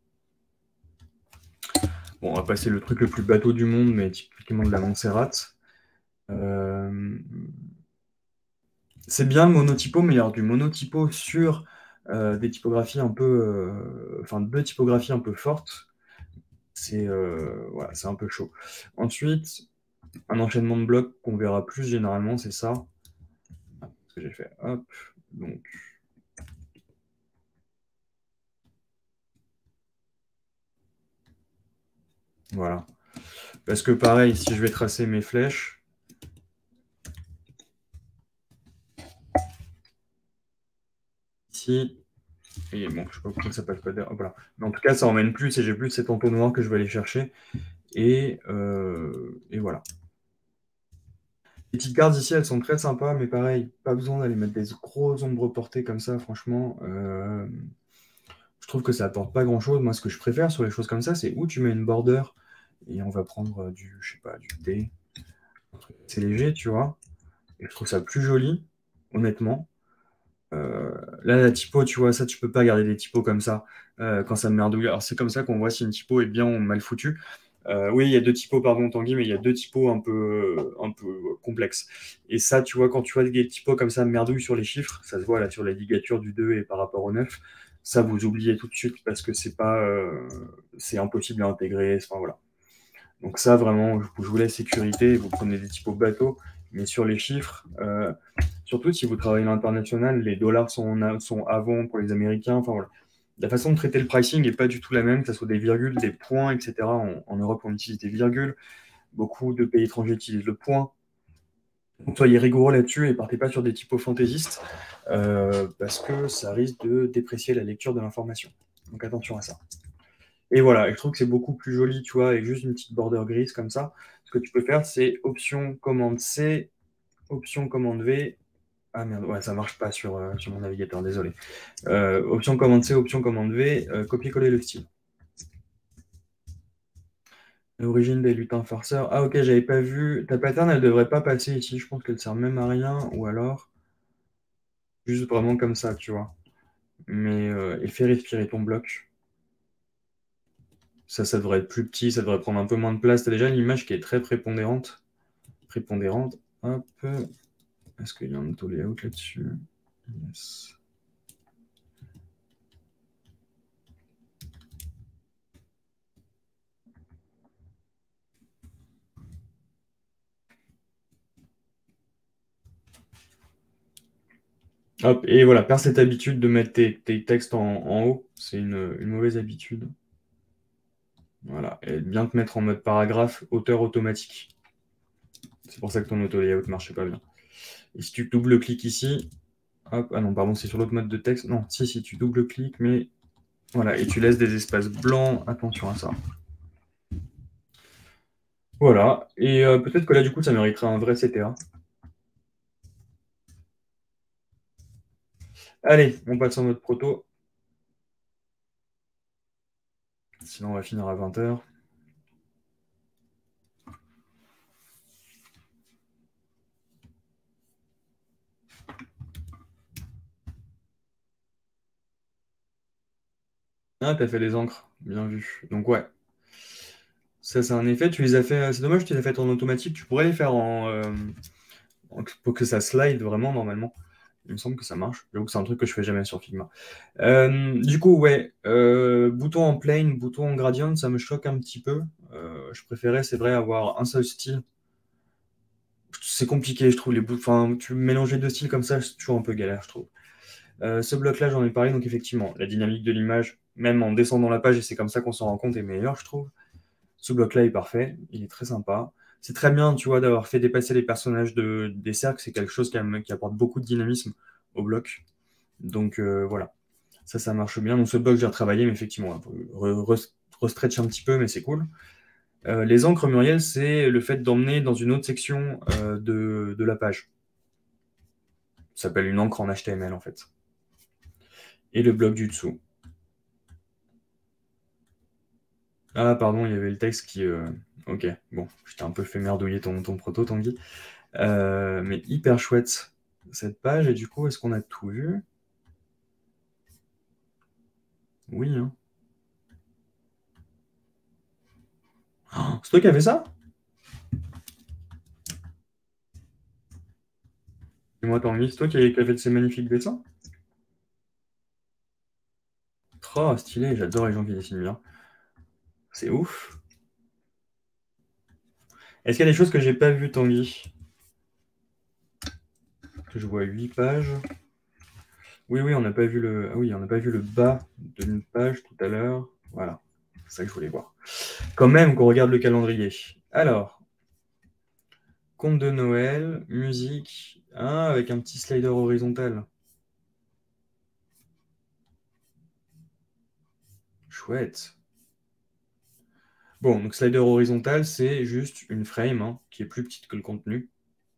Bon, on va passer le truc le plus bateau du monde, mais typiquement de la Montserrat. Euh, C'est bien le monotypo, mais alors du monotypo sur euh, des typographies un peu, euh, enfin deux typographies un peu fortes, c'est euh, voilà, c'est un peu chaud. Ensuite, un enchaînement de blocs qu'on verra plus généralement, c'est ça. Ce que j'ai fait. Hop, donc voilà. Parce que pareil, si je vais tracer mes flèches, ici, et bon, je sais pas pourquoi ça passe pas derrière. Voilà. Mais en tout cas, ça emmène plus et j'ai plus cet entonnoir que je vais aller chercher. Et, euh, et voilà. Les petites cartes ici, elles sont très sympas, mais pareil, pas besoin d'aller mettre des grosses ombres portées comme ça, franchement. Euh, je trouve que ça apporte pas grand-chose. Moi, ce que je préfère sur les choses comme ça, c'est où tu mets une border et on va prendre euh, du, je sais pas, du D. C'est léger, tu vois. Et je trouve ça plus joli, honnêtement. Euh, là, la typo, tu vois, ça, tu peux pas garder des typos comme ça euh, quand ça me merdouille. Alors, c'est comme ça qu'on voit si une typo est bien ou mal foutue. Euh, oui, il y a deux typos, pardon, Tanguy, mais il y a deux typos un peu, un peu complexes. Et ça, tu vois, quand tu vois des typos comme ça merdouille sur les chiffres, ça se voit là sur la ligature du deux et par rapport au neuf, ça, vous oubliez tout de suite parce que c'est pas, euh, c'est impossible à intégrer. Enfin, voilà. Donc ça, vraiment, je vous laisse sécurité, vous prenez des typos bateaux, mais sur les chiffres, euh, surtout si vous travaillez à l'international, les dollars sont, sont avant pour les Américains. Enfin voilà. La façon de traiter le pricing n'est pas du tout la même, que ce soit des virgules, des points, et cetera. En, en Europe, on utilise des virgules. Beaucoup de pays étrangers utilisent le point. Donc soyez rigoureux là-dessus et partez pas sur des typos fantaisistes, euh, parce que ça risque de déprécier la lecture de l'information. Donc attention à ça. Et voilà, et je trouve que c'est beaucoup plus joli, tu vois, avec juste une petite border grise comme ça. Ce que tu peux faire, c'est option commande C, option commande V. Ah merde, ouais, ça marche pas sur, euh, sur mon navigateur, désolé. Euh, option commande C, option commande V, euh, copier-coller le style. L'origine des lutins farceurs. Ah ok, j'avais pas vu. Ta pattern, elle devrait pas passer ici. Je pense qu'elle sert même à rien. Ou alors, juste vraiment comme ça, tu vois. Mais euh, et fais respirer ton bloc. Ça, ça devrait être plus petit, ça devrait prendre un peu moins de place. T'as déjà l'image qui est très prépondérante. Prépondérante. Hop. Est-ce qu'il y a un auto layout là-dessus? Yes. Hop, et voilà, perds cette habitude de mettre tes, tes textes en, en haut. C'est une, une mauvaise habitude. Voilà, et bien te mettre en mode paragraphe, auteur automatique. C'est pour ça que ton auto layout ne marchait pas bien. Et si tu double-cliques ici, Hop, ah non, pardon, c'est sur l'autre mode de texte. Non, si, si, tu double-cliques, mais voilà, et tu laisses des espaces blancs. Attention à ça. Voilà, et euh, peut-être que là, du coup, ça mériterait un vrai C T A. Allez, on passe en mode proto. Sinon, on va finir à vingt heures. Ah, t'as fait les encres, bien vu. Donc ouais, ça c'est un effet. Tu les as fait. C'est dommage, tu les as fait en automatique. Tu pourrais les faire en, euh, en- pour que ça slide vraiment normalement. Il me semble que ça marche. J'avoue que c'est un truc que je fais jamais sur Figma. Euh, du coup, ouais, euh, bouton en plane, bouton en gradient, ça me choque un petit peu. Euh, je préférais, c'est vrai, avoir un seul style. C'est compliqué, je trouve les bouts. Enfin, tu mélanger deux styles comme ça, c'est toujours un peu galère, je trouve. Euh, ce bloc-là, j'en ai parlé, donc effectivement, la dynamique de l'image, même en descendant la page, et c'est comme ça qu'on s'en rend compte, est meilleure, je trouve. Ce bloc-là est parfait, il est très sympa. C'est très bien, tu vois, d'avoir fait dépasser les personnages de, des cercles, c'est quelque chose qui, am- qui apporte beaucoup de dynamisme au bloc. Donc euh, voilà, ça, ça marche bien. Donc ce bloc, j'ai retravaillé, mais effectivement, un peu re- re- restretch un petit peu, mais c'est cool. Euh, les encres Muriel, c'est le fait d'emmener dans une autre section euh, de, de la page. Ça s'appelle une encre en H T M L en fait. Et le bloc du dessous. Ah, pardon, il y avait le texte qui. euh, Ok, bon, je t'ai un peu fait merdouiller ton, ton proto, Tanguy. Euh, mais hyper chouette cette page. Et du coup, est-ce qu'on a tout vu? Oui, hein. Oh, c'est toi qui as fait ça? Et moi, Tanguy, c'est toi qui as, qui as fait ces magnifiques dessins? Trop stylé, j'adore les gens qui dessinent bien. C'est ouf. Est-ce qu'il y a des choses que j'ai pas vues, Tanguy? Que je vois huit pages. Oui, oui, on n'a pas vu le. Ah oui, on n'a pas vu le bas d'une page tout à l'heure. Voilà, c'est ça que je voulais voir. Quand même qu'on regarde le calendrier. Alors, conte de Noël, musique, ah, avec un petit slider horizontal. Chouette. Bon, donc slider horizontal, c'est juste une frame hein, qui est plus petite que le contenu.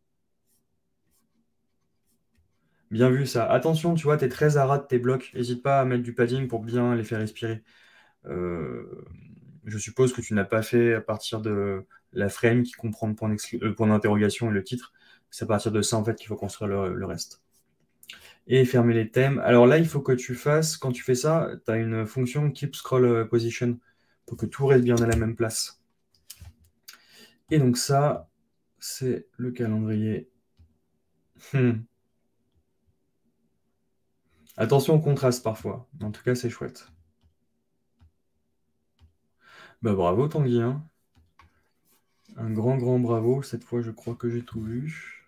Bien vu ça. Attention, tu vois, t'es très à ras de tes blocs. N'hésite pas à mettre du padding pour bien les faire respirer. Euh, je suppose que tu n'as pas fait à partir de la frame qui comprend le point d'exclu- le point d'interrogation et le titre. C'est à partir de ça, en fait, qu'il faut construire le, le reste. Et fermer les thèmes. Alors là, il faut que tu fasses, quand tu fais ça, tu as une fonction keep scroll position pour que tout reste bien à la même place. Et donc ça, c'est le calendrier. Hmm. Attention au contraste parfois. En tout cas, c'est chouette. Bah bravo Tanguy, hein. Un grand, grand bravo. Cette fois, je crois que j'ai tout vu.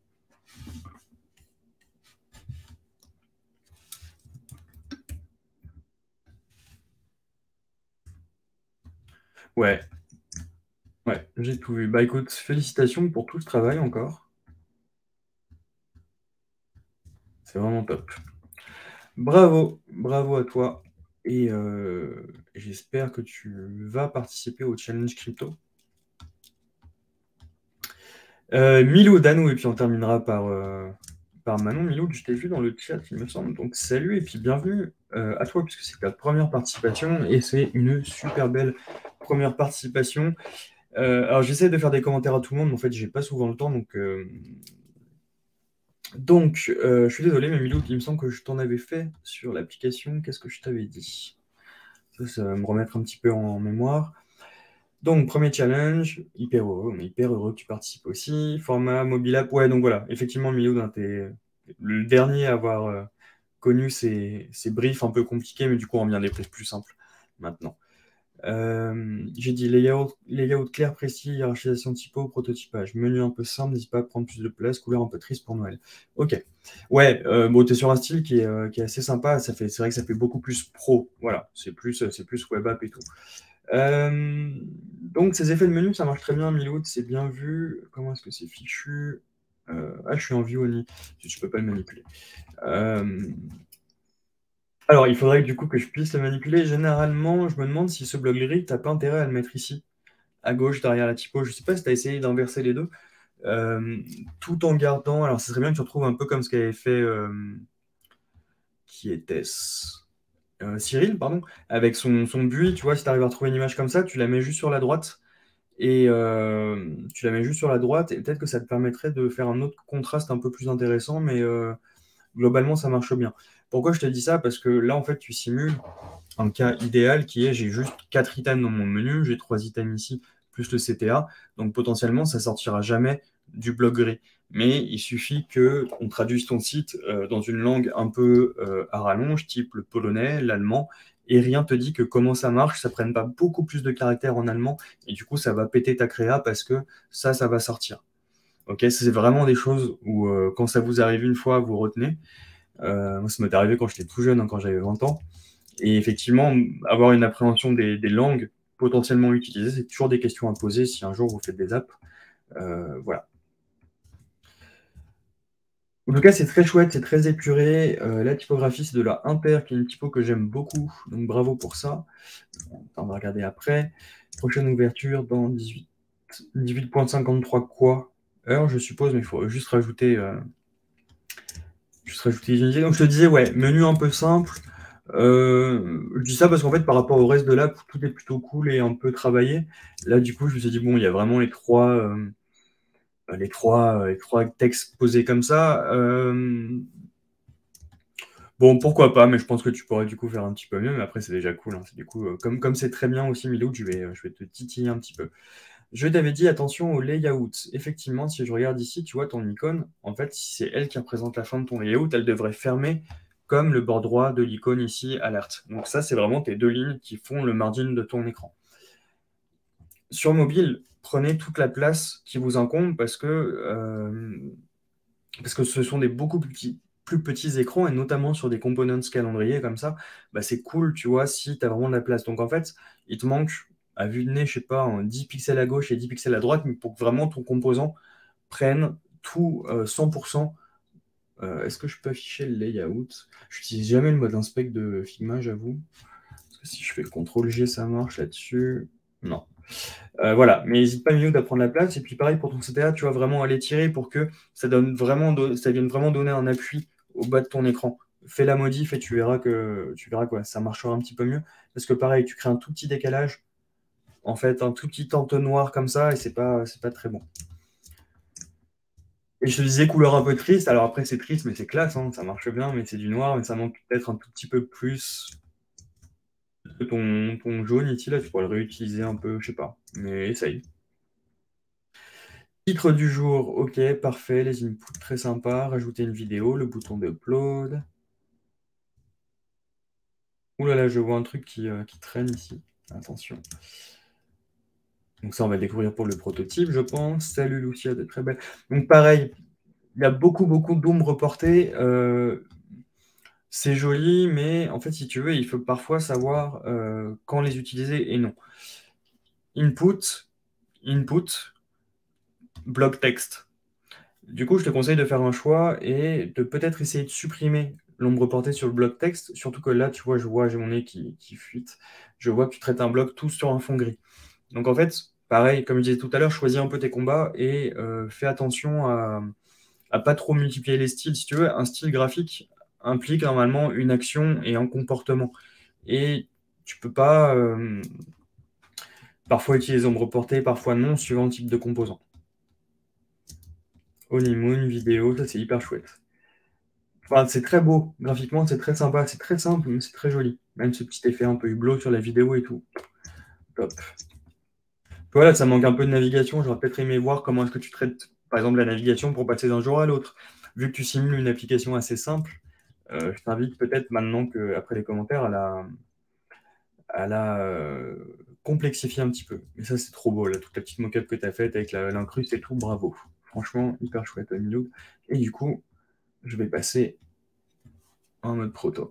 Ouais, ouais, j'ai tout vu. Bah écoute, félicitations pour tout ce travail encore. C'est vraiment top. Bravo, bravo à toi. Et euh, j'espère que tu vas participer au challenge crypto. Euh, Milou, Danou, et puis on terminera par, euh, par Manon. Milou, je t'ai vu dans le chat, il me semble. Donc salut et puis bienvenue euh, à toi, puisque c'est ta première participation et c'est une super belle première participation. Euh, alors j'essaie de faire des commentaires à tout le monde, mais en fait j'ai pas souvent le temps, donc, euh, donc euh, je suis désolé, mais Milou, il me semble que je t'en avais fait sur l'application. Qu'est-ce que je t'avais dit? Ça, ça va me remettre un petit peu en mémoire. Donc, premier challenge, hyper heureux, on est hyper heureux que tu participes aussi. Format mobile app, ouais, donc voilà, effectivement, Milou, hein, t'es le dernier à avoir euh, connu ces, ces briefs un peu compliqués, mais du coup, on revient des briefs plus simples maintenant. Euh, j'ai dit layout, layout clair, précis, hiérarchisation typo, prototypage. Menu un peu simple, n'hésite pas à prendre plus de place, couleur un peu triste pour Noël. Ok. Ouais, euh, bon, t'es sur un style qui est, euh, qui est assez sympa. Ça fait, c'est vrai que ça fait beaucoup plus pro. Voilà, c'est plus, c'est plus web app et tout. Euh, donc, ces effets de menu, ça marche très bien. Miloud, c'est bien vu. Comment est-ce que c'est fichu? Euh, ah, je suis en view only. Je peux pas le manipuler. Euh, Alors, il faudrait que, du coup que je puisse le manipuler. Généralement, je me demande si ce bloc gris, t'as pas intérêt à le mettre ici, à gauche, derrière la typo. Je sais pas si tu as essayé d'inverser les deux, euh, tout en gardant. Alors, ce serait bien que tu retrouves un peu comme ce qu'avait fait. euh, Qui était-ce Euh, Cyril, pardon, avec son, son buis. Tu vois, si tu arrives à retrouver une image comme ça, tu la mets juste sur la droite. Et euh, tu la mets juste sur la droite. Et peut-être que ça te permettrait de faire un autre contraste un peu plus intéressant. Mais euh, globalement, ça marche bien. Pourquoi je te dis ça? Parce que là, en fait, tu simules un cas idéal qui est j'ai juste quatre items dans mon menu, j'ai trois items ici, plus le C T A. Donc potentiellement, ça sortira jamais du bloc gris. Mais il suffit que on traduise ton site euh, dans une langue un peu euh, à rallonge, type le polonais, l'allemand, et rien te dit que comment ça marche, ça prenne pas beaucoup plus de caractères en allemand, et du coup ça va péter ta créa parce que ça, ça va sortir. Ok, c'est vraiment des choses où euh, quand ça vous arrive une fois, vous retenez. Euh, moi, ça m'est arrivé quand j'étais tout jeune, hein, quand j'avais vingt ans. Et effectivement, avoir une appréhension des, des langues potentiellement utilisées, c'est toujours des questions à poser si un jour vous faites des apps. Euh, voilà. En tout cas, c'est très chouette, c'est très épuré. Euh, la typographie, c'est de la Imper, qui est une typo que j'aime beaucoup. Donc bravo pour ça. On va regarder après. Prochaine ouverture dans dix-huit, dix-huit point cinquante-trois quoi heure, je suppose, mais il faut juste rajouter, euh, juste rajouter les unités. Donc je te disais, ouais, menu un peu simple. Euh, je dis ça parce qu'en fait, par rapport au reste de l'app, tout est plutôt cool et un peu travaillé. Là, du coup, je me suis dit, bon, il y a vraiment les trois, euh, les trois, les trois textes posés comme ça. Euh, bon, pourquoi pas, mais je pense que tu pourrais du coup faire un petit peu mieux. Mais après, c'est déjà cool, hein. C'est du coup, euh, comme comme c'est très bien aussi, Milou, je vais, je vais te titiller un petit peu. Je t'avais dit attention au layout. Effectivement, si je regarde ici, tu vois ton icône. En fait, si c'est elle qui représente la fin de ton layout, elle devrait fermer comme le bord droit de l'icône ici, alerte. Donc ça, c'est vraiment tes deux lignes qui font le margin de ton écran. Sur mobile, prenez toute la place qui vous incombe parce que, euh, parce que ce sont des beaucoup plus petits, plus petits écrans et notamment sur des components calendrier comme ça, bah c'est cool, tu vois, si tu as vraiment de la place. Donc en fait, il te manque à vue de nez, je sais pas, en dix pixels à gauche et dix pixels à droite, mais pour que vraiment ton composant prenne tout euh, cent pour cent. Euh, est-ce que je peux afficher le layout? Je n'utilise jamais le mode inspect de Figma, j'avoue. Parce que si je fais contrôle G, ça marche là-dessus. Non. Euh, voilà, mais n'hésite pas, Minou, d'apprendre la place. Et puis pareil pour ton C T A, tu vas vraiment aller tirer pour que ça, donne vraiment do- ça vienne vraiment donner un appui au bas de ton écran. Fais la modif et tu verras que tu verras quoi, ça marchera un petit peu mieux. Parce que pareil, tu crées un tout petit décalage, en fait, un tout petit entonnoir comme ça, et c'est pas, c'est pas très bon. Et je te disais couleur un peu triste. Alors après, c'est triste, mais c'est classe, hein, ça marche bien, mais c'est du noir, mais ça manque peut-être un tout petit peu plus que ton, ton jaune ici, là, tu pourrais le réutiliser un peu, je sais pas, mais essaye. Titre du jour, ok, parfait, les inputs très sympa, rajouter une vidéo, le bouton d'upload. Ouh là là, je vois un truc qui, euh, qui traîne ici, attention. Donc ça, on va le découvrir pour le prototype, je pense. Salut Lucia, de très belle. Donc pareil, il y a beaucoup, beaucoup d'ombres portées. Euh, c'est joli, mais en fait, si tu veux, il faut parfois savoir euh, quand les utiliser et non. Input, input, bloc texte. Du coup, je te conseille de faire un choix et de peut-être essayer de supprimer l'ombre portée sur le bloc texte. Surtout que là, tu vois, je vois, j'ai mon nez qui, qui fuite. Je vois que tu traites un bloc tout sur un fond gris. Donc en fait, pareil, comme je disais tout à l'heure, choisis un peu tes combats et euh, fais attention à, à pas trop multiplier les styles. Si tu veux, un style graphique implique normalement une action et un comportement. Et tu peux pas euh, parfois utiliser ombre portée, parfois non, suivant le type de composant. Honeymoon, vidéo, ça c'est hyper chouette. Enfin, c'est très beau, graphiquement c'est très sympa, c'est très simple, mais c'est très joli. Même ce petit effet un peu hublot sur la vidéo et tout. Top. Voilà, ça manque un peu de navigation. J'aurais peut-être aimé voir comment est-ce que tu traites, par exemple, la navigation pour passer d'un jour à l'autre. Vu que tu simules une application assez simple, euh, je t'invite peut-être maintenant que, après les commentaires, à la, à la euh, complexifier un petit peu. Mais ça, c'est trop beau, là, toute la petite mock-up que tu as faite avec la- l'incruste et tout, bravo. Franchement, hyper chouette, Amilou. Et du coup, je vais passer en mode proto.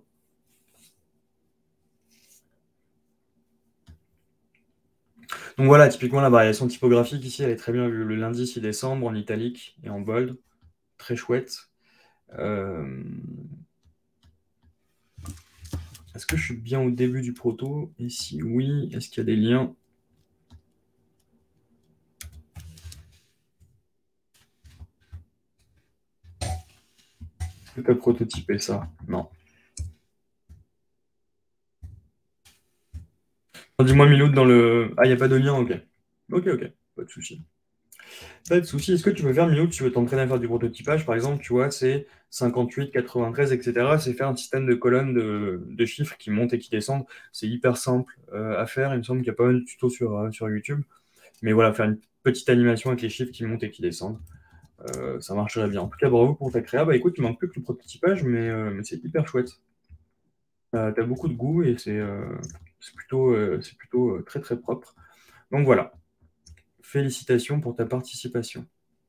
Donc voilà, typiquement la variation typographique ici, elle est très bien vue. Le lundi six décembre en italique et en bold. très chouette. Euh... Est-ce que je suis bien au début du proto? Et si oui, est-ce qu'il y a des liens? Est-ce que tu as prototypé ça? Non. Dis-moi Miloud dans le... Ah, il n'y a pas de lien, ok. Ok, ok, pas de souci. Pas de souci. Est-ce que tu veux faire Miloud, tu veux t'entraîner à faire du prototypage, par exemple, tu vois, c'est cinquante-huit, quatre-vingt-treize, et cetera. C'est faire un système de colonnes de, de chiffres qui montent et qui descendent. C'est hyper simple euh, à faire. Il me semble qu'il y a pas mal de tutos sur, euh, sur YouTube. Mais voilà, faire une petite animation avec les chiffres qui montent et qui descendent. Euh, ça marcherait bien. En tout cas, bravo pour ta créa. Bah écoute, il manque plus que le prototypage, mais, euh, mais c'est hyper chouette. Euh, tu as beaucoup de goût et c'est euh, c'est plutôt, euh, c'est plutôt euh, très très propre. Donc voilà, félicitations pour ta participation.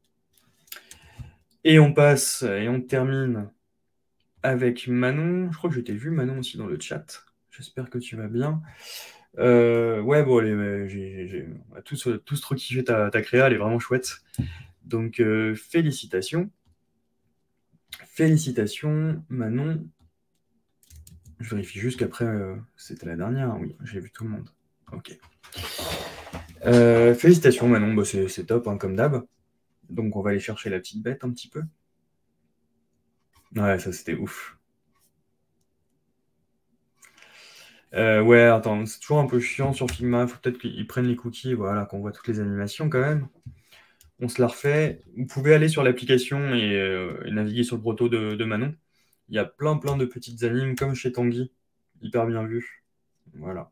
Et on passe et on termine avec Manon. Je crois que je t'ai vu Manon aussi dans le chat. J'espère que tu vas bien. Euh, ouais, bon, allez, ouais, j'ai, j'ai- on a tous, euh, tous trop kiffé ta, ta créa, elle est vraiment chouette. Donc euh, félicitations. Félicitations, Manon. Je vérifie juste qu'après, euh, c'était la dernière. Oui, j'ai vu tout le monde. Ok. Euh, félicitations, Manon. Bah, c'est c'est top, hein, comme d'hab. Donc, on va aller chercher la petite bête un petit peu. Ouais, ça, c'était ouf. Euh, ouais, attends, c'est toujours un peu chiant sur Figma. Faut peut-être qu'ils prennent les cookies, voilà, qu'on voit toutes les animations quand même. On se la refait. Vous pouvez aller sur l'application et, euh, et naviguer sur le proto de, de Manon. Il y a plein, plein de petites animes, comme chez Tanguy. Hyper bien vu. Voilà.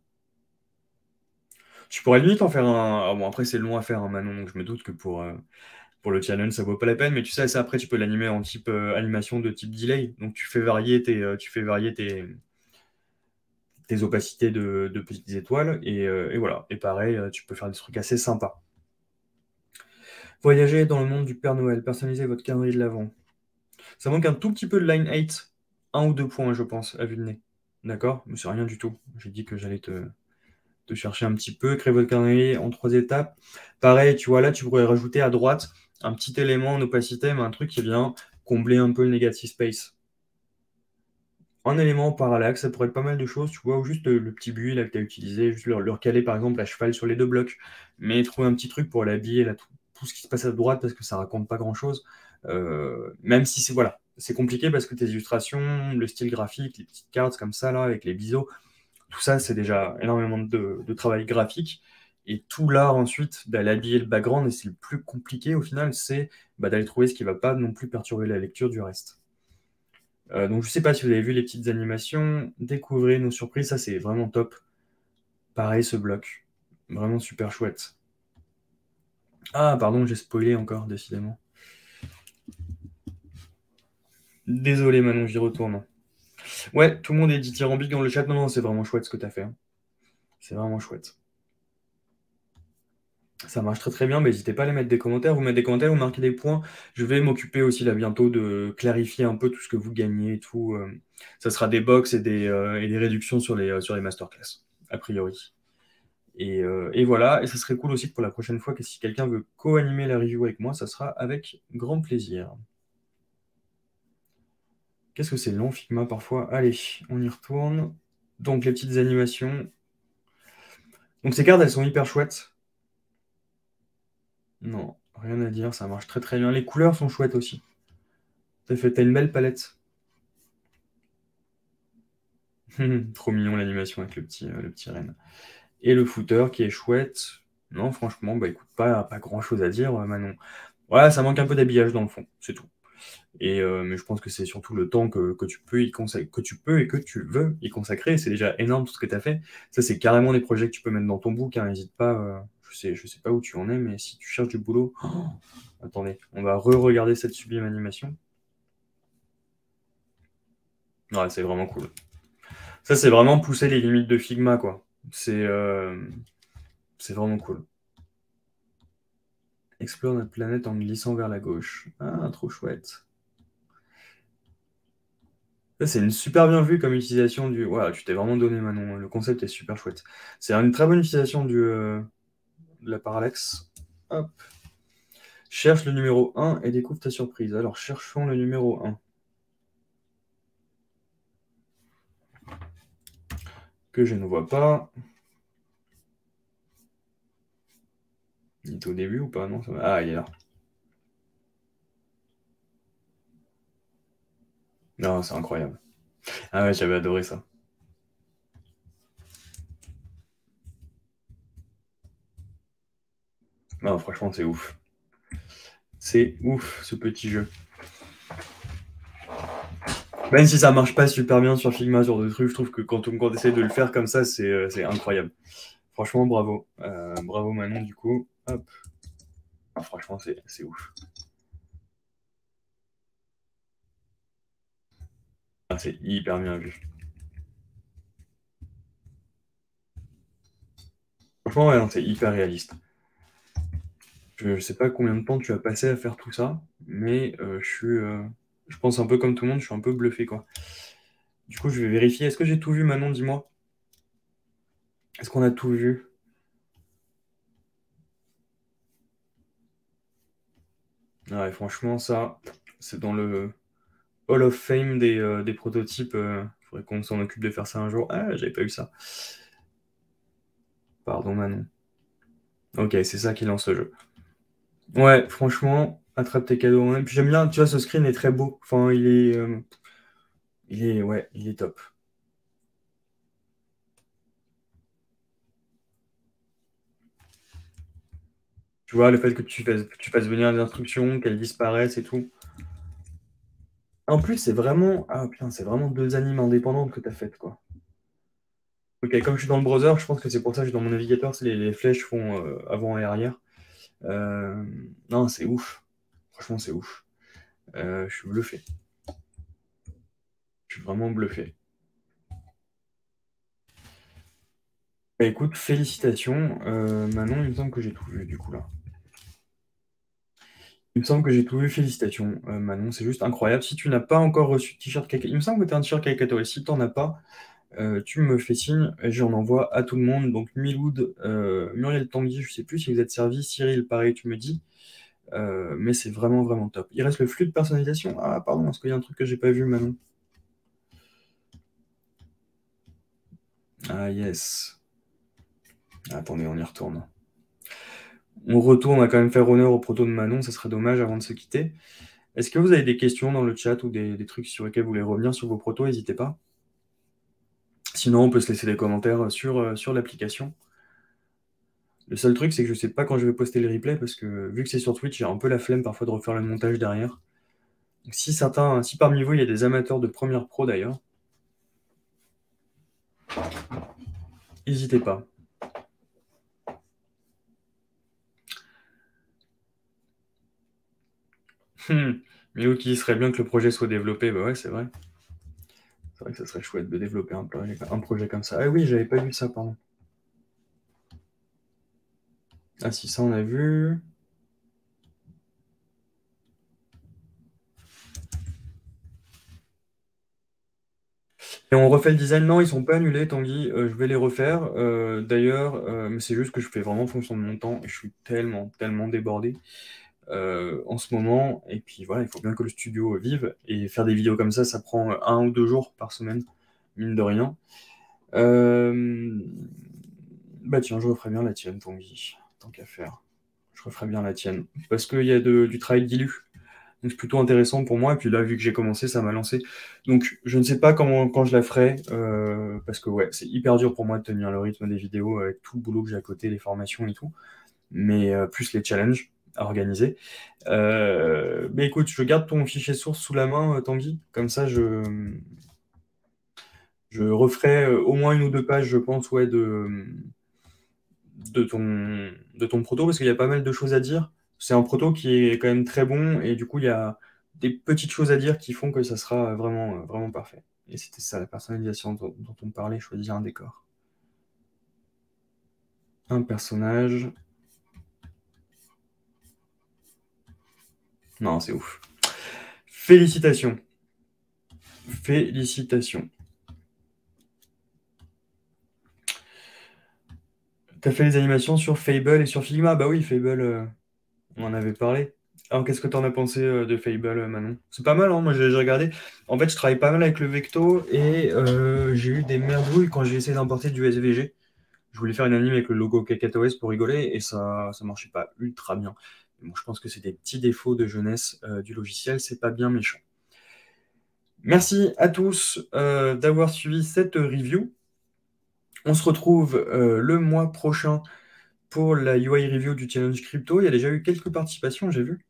Tu pourrais limite en faire un. Ah bon, après, c'est long à faire, un Manon, donc je me doute que pour, euh, pour le challenge, ça vaut pas la peine. Mais tu sais, ça, après, tu peux l'animer en type euh, animation de type delay. Donc, tu fais varier tes, euh, tu fais varier tes, tes opacités de, de petites étoiles. Et, euh, et voilà. Et pareil, euh, tu peux faire des trucs assez sympas. Voyager dans le monde du Père Noël. Personnaliser votre calendrier de l'Avent. Ça manque un tout petit peu de line huit. Un ou deux points, je pense, à vue de nez. D'accord? Mais c'est rien du tout. J'ai dit que j'allais te, te chercher un petit peu. Créer votre calendrier en trois étapes. Pareil, tu vois, là, tu pourrais rajouter à droite un petit élément en opacité, mais un truc qui vient combler un peu le negative space. Un élément en parallaxe, ça pourrait être pas mal de choses, tu vois, ou juste le, le petit buis là que tu as utilisé, juste le, le recaler par exemple à cheval sur les deux blocs, mais trouver un petit truc pour l'habiller là, tout, tout ce qui se passe à droite parce que ça raconte pas grand-chose. Euh, même si c'est voilà, c'est compliqué parce que tes illustrations, le style graphique, les petites cartes comme ça là avec les biseaux, tout ça c'est déjà énormément de, de travail graphique. Et tout l'art ensuite d'aller habiller le background, et c'est le plus compliqué au final, c'est bah, d'aller trouver ce qui va pas non plus perturber la lecture du reste. Euh, donc je sais pas si vous avez vu les petites animations, découvrez nos surprises, ça c'est vraiment top. Pareil ce bloc, vraiment super chouette. Ah pardon, j'ai spoilé encore, décidément. Désolé Manon, j'y retourne. Ouais, tout le monde est dithyrambique dans le chat, non, non, c'est vraiment chouette ce que tu as fait, hein. C'est vraiment chouette. Ça marche très très bien, mais n'hésitez pas à les mettre des commentaires, vous mettez des commentaires, vous marquez des points. Je vais m'occuper aussi là bientôt de clarifier un peu tout ce que vous gagnez et tout. euh. Ça sera des box et des, euh, et des réductions sur les, euh, sur les masterclass, a priori. Et, euh, et voilà, et ce serait cool aussi que pour la prochaine fois, que si quelqu'un veut co-animer la review avec moi, ça sera avec grand plaisir. Qu'est-ce que c'est long Figma parfois? Allez, on y retourne. Donc les petites animations. Donc ces cartes, elles sont hyper chouettes. Non, rien à dire, ça marche très très bien. Les couleurs sont chouettes aussi. T'as fait, t'as une belle palette. Trop mignon l'animation avec le petit, euh, le petit renne. Et le footer qui est chouette. Non, franchement, bah écoute, pas, pas grand-chose à dire, euh, Manon. Voilà, ça manque un peu d'habillage dans le fond, c'est tout. Et, euh, mais je pense que c'est surtout le temps que, que tu peux y consacrer, que tu peux et que tu veux y consacrer. C'est déjà énorme tout ce que tu as fait. Ça, c'est carrément des projets que tu peux mettre dans ton book, hein. N'hésite pas. euh, je sais, je sais pas où tu en es, mais si tu cherches du boulot. Oh, attendez, on va re-regarder cette sublime animation. Ouais, c'est vraiment cool. Ça, c'est vraiment pousser les limites de Figma, quoi. C'est euh, c'est vraiment cool. Explore notre planète en glissant vers la gauche. Ah, trop chouette. Ça, c'est une super bien vue comme utilisation du. Voilà, tu t'es vraiment donné, Manon. Le concept est super chouette. C'est une très bonne utilisation du, euh, de la parallaxe. Hop. Cherche le numéro un et découvre ta surprise. Alors, cherchons le numéro un. Que je ne vois pas. Il est au début ou pas? Non, ça va. Ah, il est là. Non, c'est incroyable. Ah ouais, j'avais adoré ça. Non, franchement, c'est ouf. C'est ouf, ce petit jeu. Même si ça marche pas super bien sur Figma, sur des trucs, je trouve que quand on, quand on essaie de le faire comme ça, c'est euh, c'est incroyable. Franchement, bravo. Euh, bravo Manon, du coup. Hop. Ah, franchement, c'est c'est ouf. Ah, c'est hyper bien vu. Franchement, ouais, non, c'est hyper réaliste. Je, je sais pas combien de temps tu as passé à faire tout ça, mais euh, je suis, euh, je pense un peu comme tout le monde, je suis un peu bluffé, quoi. Du coup, je vais vérifier. Est-ce que j'ai tout vu, Manon? Dis-moi. Est-ce qu'on a tout vu? Ouais, franchement, ça, c'est dans le Hall of Fame des, euh, des prototypes. Il faudrait qu'on s'en occupe de faire ça un jour. Ah, j'avais pas eu ça. Pardon, Manon. Ok, c'est ça qui lance le jeu. Ouais, franchement, attrape tes cadeaux. Et puis j'aime bien, tu vois, ce screen est très beau. Enfin, il est, euh, il est, ouais, il est top. Tu vois, le fait que tu fasses, que tu fasses venir des instructions, qu'elles disparaissent et tout. En plus, c'est vraiment, ah putain, c'est vraiment deux animes indépendantes que tu as faites, quoi. Ok, comme je suis dans le browser, je pense que c'est pour ça que je suis dans mon navigateur, c'est les, les flèches font euh, avant et arrière. Euh, non, c'est ouf. Franchement, c'est ouf. Euh, je suis bluffé. Je suis vraiment bluffé. Bah, écoute, félicitations. Euh, Manon, il me semble que j'ai tout vu, du coup, là. Il me semble que j'ai tout vu. Félicitations, euh, Manon. C'est juste incroyable. Si tu n'as pas encore reçu de t-shirt Kaka, il me semble que tu as un t-shirt Kakatori. Si tu n'en as pas, euh, tu me fais signe et j'en envoie à tout le monde. Donc, Miloud, euh, Muriel Tanguy, je sais plus si vous êtes servi. Cyril, pareil, tu me dis. Euh, mais c'est vraiment, vraiment top. Il reste le flux de personnalisation. Ah, pardon, est-ce qu'il y a un truc que j'ai pas vu, Manon? Ah, yes. Attendez, on y retourne. On retourne, on va quand même faire honneur au proto de Manon, ça serait dommage avant de se quitter. Est-ce que vous avez des questions dans le chat ou des, des trucs sur lesquels vous voulez revenir sur vos protos? N'hésitez pas. Sinon, on peut se laisser des commentaires sur, euh, sur l'application. Le seul truc, c'est que je ne sais pas quand je vais poster le replay parce que vu que c'est sur Twitch, j'ai un peu la flemme parfois de refaire le montage derrière. Donc, si certains, si parmi vous il y a des amateurs de Premiere Pro d'ailleurs, n'hésitez pas. Hmm. Mais ok, il serait bien que le projet soit développé. Bah ouais, c'est vrai. C'est vrai que ça serait chouette de développer un projet, un projet comme ça. Ah oui, j'avais pas vu ça, pardon. Ah si, ça on a vu. Et on refait le design. Non, ils sont pas annulés, Tanguy. Euh, je vais les refaire. Euh, d'ailleurs, euh, mais c'est juste que je fais vraiment en fonction de mon temps. Et je suis tellement, tellement débordé euh, en ce moment. Et puis voilà, il faut bien que le studio vive. Et faire des vidéos comme ça, ça prend un ou deux jours par semaine, mine de rien. Euh, Bah tiens, je referai bien la tienne, Tanguy. Tant qu'à faire. Je referai bien la tienne. Parce qu'il y a de- du travail dilu. Donc c'est plutôt intéressant pour moi. Et puis là, vu que j'ai commencé, ça m'a lancé. Donc je ne sais pas comment, quand je la ferai, euh, parce que ouais, c'est hyper dur pour moi de tenir le rythme des vidéos avec tout le boulot que j'ai à côté, les formations et tout. Mais euh, plus les challenges à organiser. Euh, mais écoute, je garde ton fichier source sous la main, euh, Tanguy. Comme ça, je, je referai euh, au moins une ou deux pages, je pense, ouais, de, de ton, de ton proto, parce qu'il y a pas mal de choses à dire. C'est un proto qui est quand même très bon, et du coup, il y a des petites choses à dire qui font que ça sera vraiment, vraiment parfait. Et c'était ça, la personnalisation dont, dont on parlait, choisir un décor. Un personnage. Non, c'est ouf. Félicitations. Félicitations. T'as fait les animations sur Fable et sur Figma? Bah oui, Fable, euh, on en avait parlé. Alors, qu'est-ce que tu en as pensé euh, de Fable, euh, Manon? C'est pas mal, hein, moi j'ai j'ai regardé. En fait, je travaille pas mal avec le Vecto et euh, j'ai eu des merdouilles quand j'ai essayé d'importer du S V G. Je voulais faire une anime avec le logo KakaoS pour rigoler et ça ça marchait pas ultra bien. Bon, je pense que c'est des petits défauts de jeunesse euh, du logiciel, c'est pas bien méchant. Merci à tous euh, d'avoir suivi cette review. On se retrouve euh, le mois prochain pour la U I review du challenge crypto. Il y a déjà eu quelques participations, j'ai vu.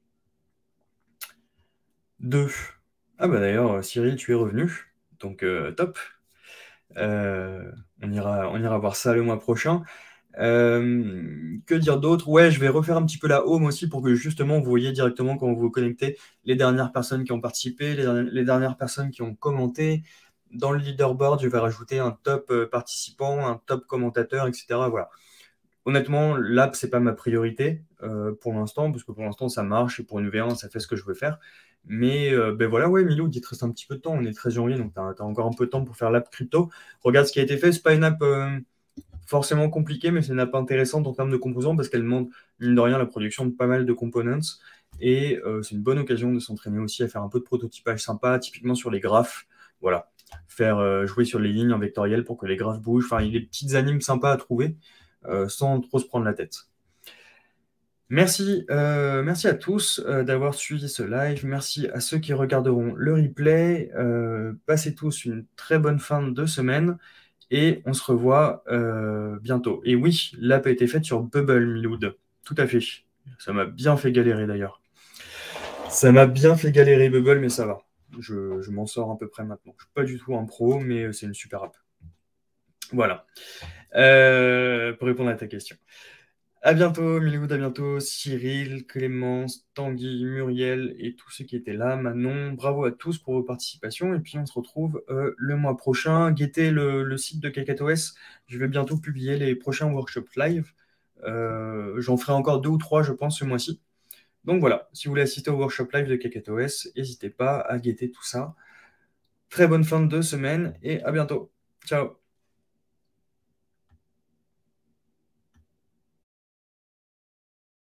Deux. Ah bah d'ailleurs, Cyril, tu es revenu. Donc euh, top. Euh, on ira, on ira voir ça le mois prochain. Euh, que dire d'autre? Ouais, je vais refaire un petit peu la home aussi pour que justement vous voyez directement quand vous vous connectez les dernières personnes qui ont participé, les, dernières, les dernières personnes qui ont commenté. Dans le leaderboard, je vais rajouter un top euh, participant, un top commentateur, et cetera. Voilà. Honnêtement, l'app, c'est pas ma priorité euh, pour l'instant, parce que pour l'instant, ça marche et pour une V un, ça fait ce que je veux faire. Mais euh, ben voilà, ouais, Milou, il te reste un petit peu de temps. On est treize janvier, donc tu as, encore un peu de temps pour faire l'app crypto. Regarde ce qui a été fait. C'est pas une app euh, forcément compliquée, mais c'est une app intéressante en termes de composants parce qu'elle demande, mine de rien, la production de pas mal de components. Et euh, c'est une bonne occasion de s'entraîner aussi à faire un peu de prototypage sympa, typiquement sur les graphes. Voilà. Faire euh, jouer sur les lignes en vectoriel pour que les graphes bougent. Enfin, il y a des petites animes sympas à trouver euh, sans trop se prendre la tête. Merci, euh, merci à tous euh, d'avoir suivi ce live. Merci à ceux qui regarderont le replay. Euh, passez tous une très bonne fin de semaine et on se revoit euh, bientôt. Et oui, l'app a été faite sur Bubble, Miloud. Tout à fait. Ça m'a bien fait galérer d'ailleurs. Ça m'a bien fait galérer Bubble, mais ça va. Je, je m'en sors à peu près maintenant. Je suis pas du tout un pro, mais c'est une super app. Voilà. Euh, pour répondre à ta question. À bientôt, Miloud, à bientôt, Cyril, Clémence, Tanguy, Muriel et tous ceux qui étaient là. Manon, bravo à tous pour vos participations. Et puis, on se retrouve euh, le mois prochain. Guettez le, le site de KakaoS. Je vais bientôt publier les prochains workshops live. Euh, j'en ferai encore deux ou trois, je pense, ce mois-ci. Donc voilà, si vous voulez assister au workshop live de KakaoS, n'hésitez pas à guetter tout ça. Très bonne fin de semaine et à bientôt. Ciao.